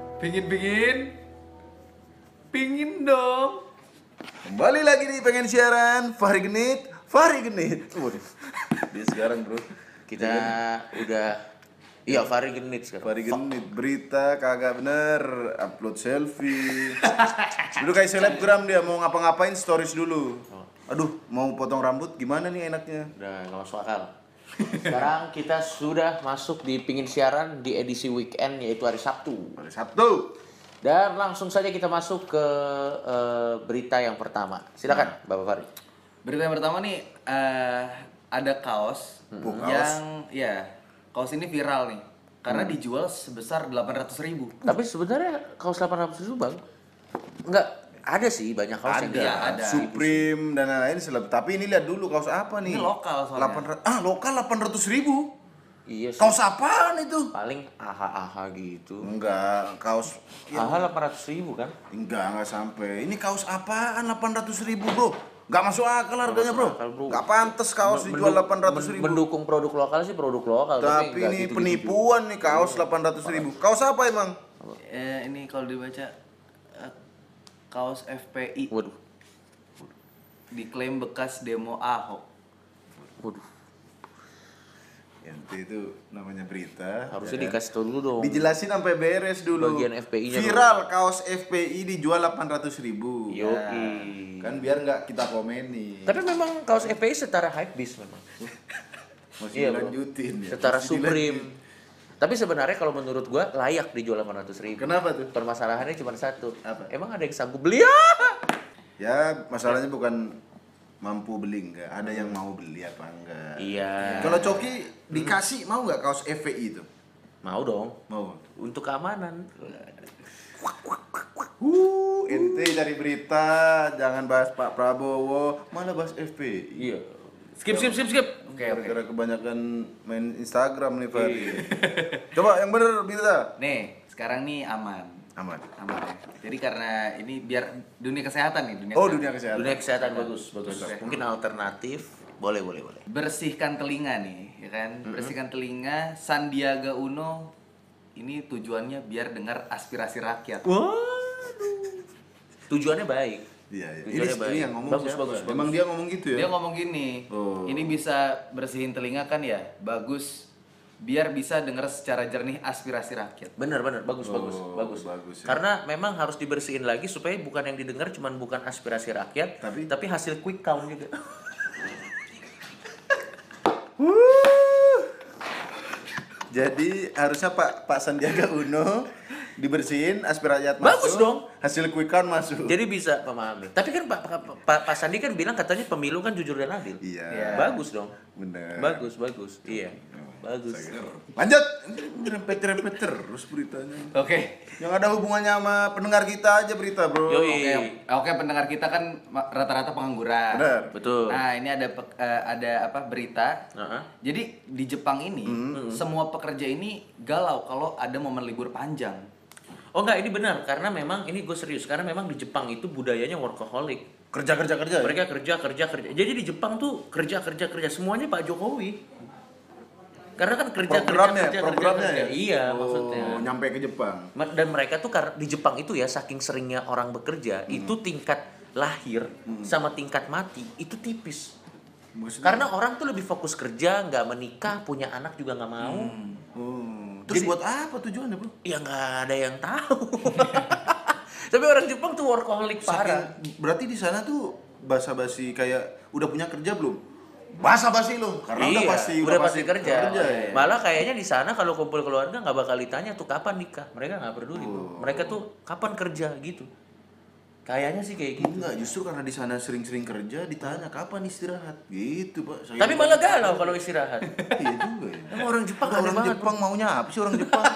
Pingin dong. Kembali lagi di pengen siaran. Fahri Genit. Waduh. Dia sekarang bro. Kita udah iya Fahri Genit sekarang. Fahri Genit. Berita kagak bener. Upload selfie. Dulu kayak selebgram dia mau ngapa-ngapain stories dulu. Aduh mau potong rambut gimana nih enaknya? Udah nggak masuk akal. Sekarang kita sudah masuk di pingin siaran di edisi weekend yaitu hari Sabtu. Hari Sabtu. Dan langsung saja kita masuk ke berita yang pertama. Silakan Bapak Fahri. Berita yang pertama nih ada kaos kaos ini viral nih karena dijual sebesar 800.000. Tapi sebenarnya kaos 800.000 bang, nggak ada sih banyak kaos yang ada. Supreme dan lain-lain tapi ini lihat dulu kaos apa nih? Ini lokal soalnya. Lokal 800.000. Iya sih. Kaos apaan itu? Paling aha gitu. Enggak, kaos Aha 800.000 kan? enggak sampai. Ini kaos apaan 800.000 bro? Enggak masuk akal harganya bro. Enggak pantas kaos dijual 800.000. Mendukung produk lokal sih produk lokal. Tapi ini penipuan nih kaos 800.000. Kaos apa emang? Ini kalau dibaca kaos FPI. Waduh. Diklaim bekas demo Ahok. Waduh. Ente itu namanya berita. Harusnya dikasih tahu dulu dong. Dijelasin sampai beres dulu. Bagian FPI-nya viral dulu. Kaos FPI dijual 800.000. Yoi. Kan biar nggak kita komeni. Tapi memang kaos FPI setara hypebeast memang. Masih lanjutin ya. Setara Supreme. Tapi sebenarnya kalau menurut gua layak dijual 800.000. Kenapa tuh? Permasalahannya cuma satu. Apa? Emang ada yang sanggup beli? Ya masalahnya bukan mampu beli enggak, ada yang mau beli apa enggak. Iya. Kalau Coki dikasih mau nggak kaos FPI itu? Mau dong. Mau. Untuk keamanan. Ente cari berita, jangan bahas Pak Prabowo, malah bahas FPI. Iya. Skip. Gara-gara kebanyakan main Instagram nih Fahri. Coba yang bener berita. Nih, sekarang nih aman ya. Jadi karena ini biar dunia kesehatan nih, Dunia kesehatan. Dunia kesehatan bagus. Mungkin alternatif, boleh. Bersihkan telinga nih, ya kan? Bersihkan telinga. Sandiaga Uno ini tujuannya biar dengar aspirasi rakyat. Waduh. Tujuannya baik. Iya. Tujuannya baik. Ini yang ngomong bagus. Emang dia ngomong gitu ya? Dia ngomong gini, ini bisa bersihin telinga kan ya, bagus. Biar bisa dengar secara jernih aspirasi rakyat. Bener, bagus. Ya. Karena memang harus dibersihin lagi supaya bukan yang didengar bukan aspirasi rakyat, tapi hasil quick count juga. Jadi harusnya Pak Sandiaga Uno dibersihin aspirasi rakyat masuk. Bagus dong. Hasil quick count masuk. Jadi bisa memahami. Tapi kan Pak Sandi kan bilang katanya pemilu kan jujur dan adil. Iya. Bagus dong. Bener. Bagus. Iya. Bagus. Lanjut. Repet terus beritanya. Oke. Yang ada hubungannya sama pendengar kita aja berita, Bro. Oke, pendengar kita kan rata-rata pengangguran. Benar. Betul. Nah, ini ada berita. Jadi di Jepang ini semua pekerja ini galau kalau ada momen libur panjang. Oh enggak, ini benar karena memang ini gue serius karena memang di Jepang itu budayanya workaholic. Kerja. Mereka kerja. Jadi di Jepang tuh kerja semuanya Pak Jokowi. Karena kan kerja. Ya? Iya, maksudnya. Nyampe ke Jepang. Dan mereka tuh karena di Jepang itu ya saking seringnya orang bekerja, itu tingkat lahir sama tingkat mati itu tipis. Maksudnya? Karena orang tuh lebih fokus kerja, nggak menikah, punya anak juga nggak mau. Terus buat apa tujuannya, Bro? Ya nggak ada yang tahu. Tapi orang Jepang tuh workaholic parah. Berarti di sana tuh basa-basi kayak udah punya kerja belum? Basa-basi lo, karena udah pasti kerja. Ya. Malah kayaknya di sana kalau kumpul keluarga nggak bakal ditanya tuh kapan nikah. Mereka nggak peduli, Bro. Mereka tuh kapan kerja gitu. Kayaknya sih kayak gitu. Enggak, justru karena di sana sering-sering kerja ditanya kapan istirahat. Gitu, Pak. Tapi malah galau kalau istirahat. Iya juga ya. Emang orang Jepang Jepang maunya apa sih orang Jepang?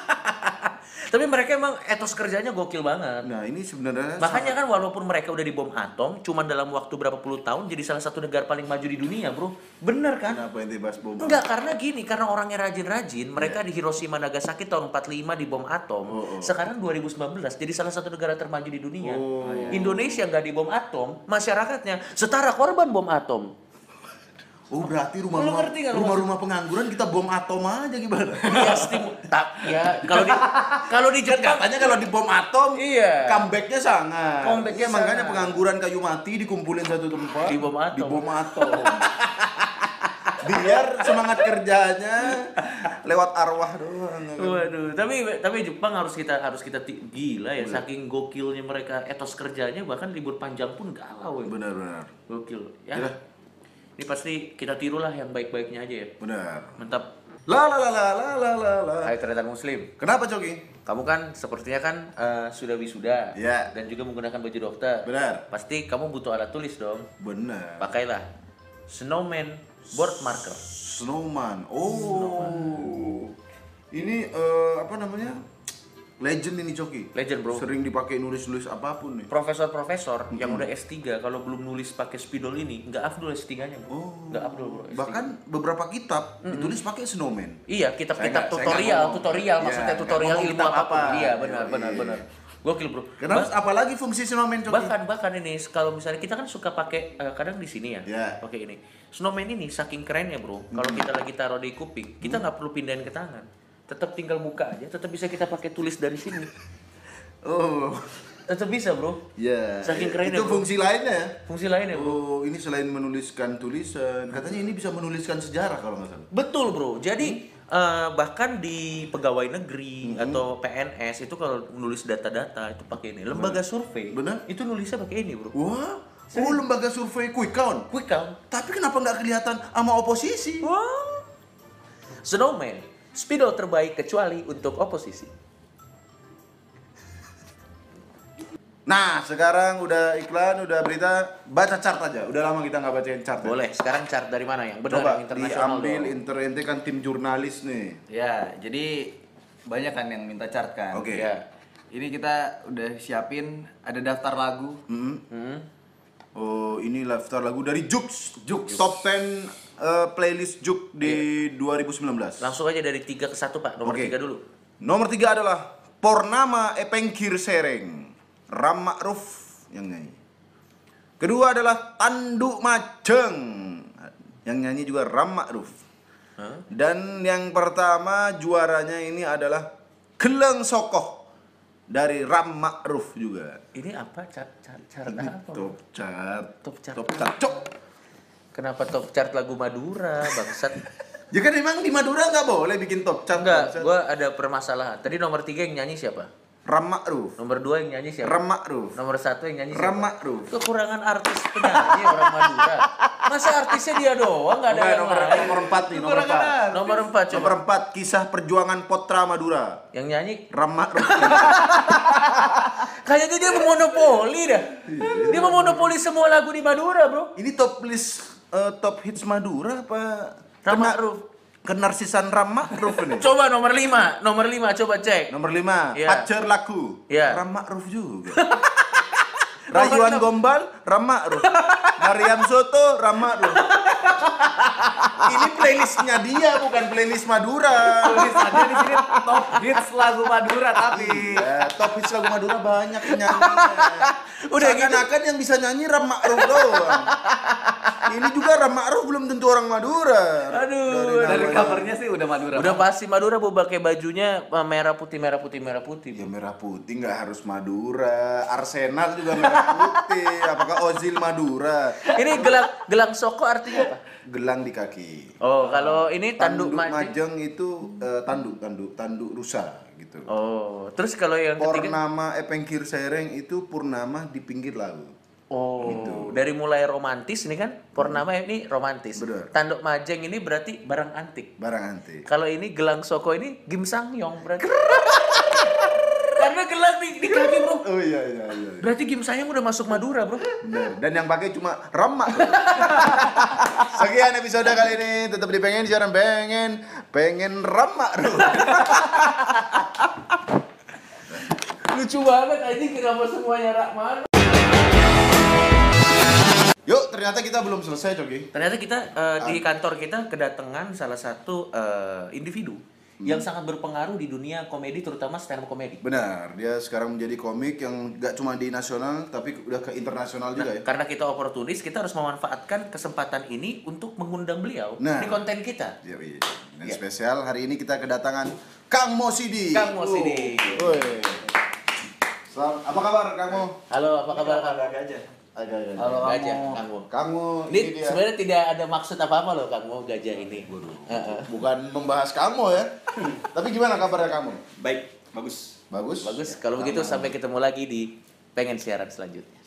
Tapi mereka emang etos kerjanya gokil banget. Nah, ini sebenarnya makanya kan walaupun mereka udah dibom atom, cuma dalam waktu berapa puluh tahun jadi salah satu negara paling maju di dunia, Bro. Bener kan? Kenapa ente bahas bom? Enggak, karena gini, karena orangnya rajin-rajin, mereka di Hiroshima Nagasaki tahun 45 dibom atom. Sekarang 2019 jadi salah satu negara termaju di dunia. Indonesia nggak dibom atom, masyarakatnya setara korban bom atom. Oh, berarti rumah-rumah pengangguran kita bom atom aja gimana? Iya, kalau di Jepang katanya kalau di bom atom, iya. Comebacknya sangat. Makanya pengangguran kayu mati dikumpulin satu tempat. Di bom atom. Biar semangat kerjanya lewat arwah doang. Waduh, tapi Jepang harus kita gila ya, saking gokilnya mereka etos kerjanya, bahkan libur panjang pun galau ya. Benar. Gokil ya. Ini pasti kita tirulah yang baik-baiknya aja ya. Benar. Mantap. La. Hai ternyata Muslim. Kenapa, Coki? Kamu kan sepertinya kan sudah wisuda. Ya. Dan juga menggunakan baju dokter. Benar. Pasti kamu butuh alat tulis dong. Benar. Pakailah Snowman board marker. Snowman. Ini apa namanya? Legend ini, Coki. Legend, Bro. Sering dipakai nulis-nulis apapun nih. Profesor yang udah S3 kalau belum nulis pakai spidol ini nggak afdol S3-nya, Bro. Nggak afdol, Bro. S3. Bahkan beberapa kitab ditulis pakai Snowman. Iya, kitab-kitab tutorial maksudnya tutorial ilmu apa. Iya, benar. Gokil, Bro. Kenapa? Apalagi fungsi Snowman, Coki? Bahkan ini kalau misalnya kita kan suka pakai kadang di sini ya. Pakai ini. Snowman ini saking kerennya, Bro. Kalau kita lagi taruh di kuping, kita nggak perlu pindahin ke tangan. Tetap tinggal buka aja, tetap bisa kita pakai tulis dari sini. Tetap bisa, Bro. Iya. Saking kerennya. Itu fungsi lainnya. Fungsi lainnya, Bro. Ini selain menuliskan tulisan, katanya ini bisa menuliskan sejarah kalau nggak salah. Betul, Bro. Jadi bahkan di pegawai negeri atau PNS itu kalau nulis data-data itu pakai ini. Lembaga survei. Benar? Itu nulisnya pakai ini, Bro. Wah. Lembaga survei quick count. Tapi kenapa nggak kelihatan sama oposisi? Wah. Snowman. Spidol terbaik kecuali untuk oposisi. Nah, sekarang udah iklan, udah berita, baca chart aja. Udah lama kita nggak bacain chart. Boleh, sekarang chart dari mana yang benar, Coba yang internasional diambil dong. ente kan tim jurnalis nih. Ya, jadi banyak kan yang minta chart kan. Oke. Ya. Ini kita udah siapin ada daftar lagu. Oh, ini daftar lagu dari Jux. Top 10 playlist Jux di 2019. Langsung aja dari 3 ke 1, Pak. Nomor Oke. 3 dulu. Nomor 3 adalah Purnama Epengkir Sereng, Ram Ma'ruf yang nyanyi. Kedua adalah Tanduk Majeng, yang nyanyi juga Ram Ma'ruf. Dan yang pertama juaranya ini adalah Geleng Sokoh dari Ram Ma'ruf juga. Ini apa? Chart Ini apa? top chart. Top chart. Top chart. Cok. Kenapa top chart lagu Madura, bangsat? Ya kan emang di Madura nggak boleh bikin top chart. Enggak, bangsat. gua ada permasalahan. Tadi nomor 3 yang nyanyi siapa? Ram Ma'ruf. Nomor 2 yang nyanyi siapa? Ram Ma'ruf. Nomor 1 yang nyanyi siapa? Ram Ma'ruf. Kekurangan artis penyanyi orang Madura. Masa artisnya dia doang, nggak ada Bukan, yang lain? nomor 4 nih, nomor 4. Nomor 4 coba. Nomor 4 kisah perjuangan Potra Madura. Yang nyanyi Ram Ma'ruf. kayaknya dia memonopoli dah. Dia memonopoli semua lagu di Madura, Bro. Ini top list top hits Madura apa? Ram Ma'ruf. Kenarsisan Ram Ma'ruf ini. Coba nomor 5 coba cek. Nomor 5, Iya. Pacar Laku. Iya. Ram Ma'ruf juga. Rayuan Gombal, Ram Ma'ruf. Mariam Soto, Ram Ma'ruf. Ini playlistnya dia, bukan playlist Madura. Tulisannya di sini top hits lagu Madura tapi Ya, top hits lagu Madura banyak penyanyinya. Udah gitu. Seakan-akan yang bisa nyanyi Ram Ma'ruf doang. Ini juga Ram Ma'ruf belum tentu orang Madura. Aduh, dari namanya. covernya sih udah Madura. Udah pasti Madura mau pakai bajunya merah putih. Ya merah putih nggak harus Madura. Arsenal juga merah putih. Apakah Ozil Madura? Ini gelang soko artinya apa? Gelang di kaki. Oh, kalau ini tanduk majeng. majeng itu tanduk rusa gitu. Oh, terus kalau yang ketiga? Purnama Epengkir Sereng itu purnama di pinggir laut. Oh, dari mulai romantis ini kan, Purnama ini romantis. Bener. Tanduk majeng ini berarti barang antik. Barang antik. Kalau ini gelang soko ini Kim Sang-yong berarti. Karena gelang di kaki, Bro. Oh iya. Berarti Kim Sang-yong udah masuk Madura, Bro. Bener. Dan yang pakai cuma Rama. Sekian episode kali ini. Tetap di pengen siaran pengen Rama. Lucu banget anjing, kenapa semuanya Rahman? Yuk, ternyata kita belum selesai, Cogi. Ternyata kita di kantor kita kedatangan salah satu individu yang sangat berpengaruh di dunia komedi, terutama stand up komedi. Benar, dia sekarang menjadi komik yang gak cuma di nasional tapi udah ke internasional juga ya. Karena kita oportunis, kita harus memanfaatkan kesempatan ini untuk mengundang beliau Nah. di konten kita. Iya. Dan spesial hari ini kita kedatangan Kang Mo Sidi. Kang Mo Sidi. Woi. Apa kabar Kang Mo? Halo, apa kabar Kang? Agak. Halo, gajah Kang Mo. Kang Mo Ini dia. sebenarnya tidak ada maksud apa-apa loh Kang Mo gajah ini. Bukan membahas Kang Mo ya. Tapi gimana kabarnya Kang Mo? Baik, bagus. Bagus. Bagus, kalau begitu sampai ketemu lagi di pengen siaran selanjutnya.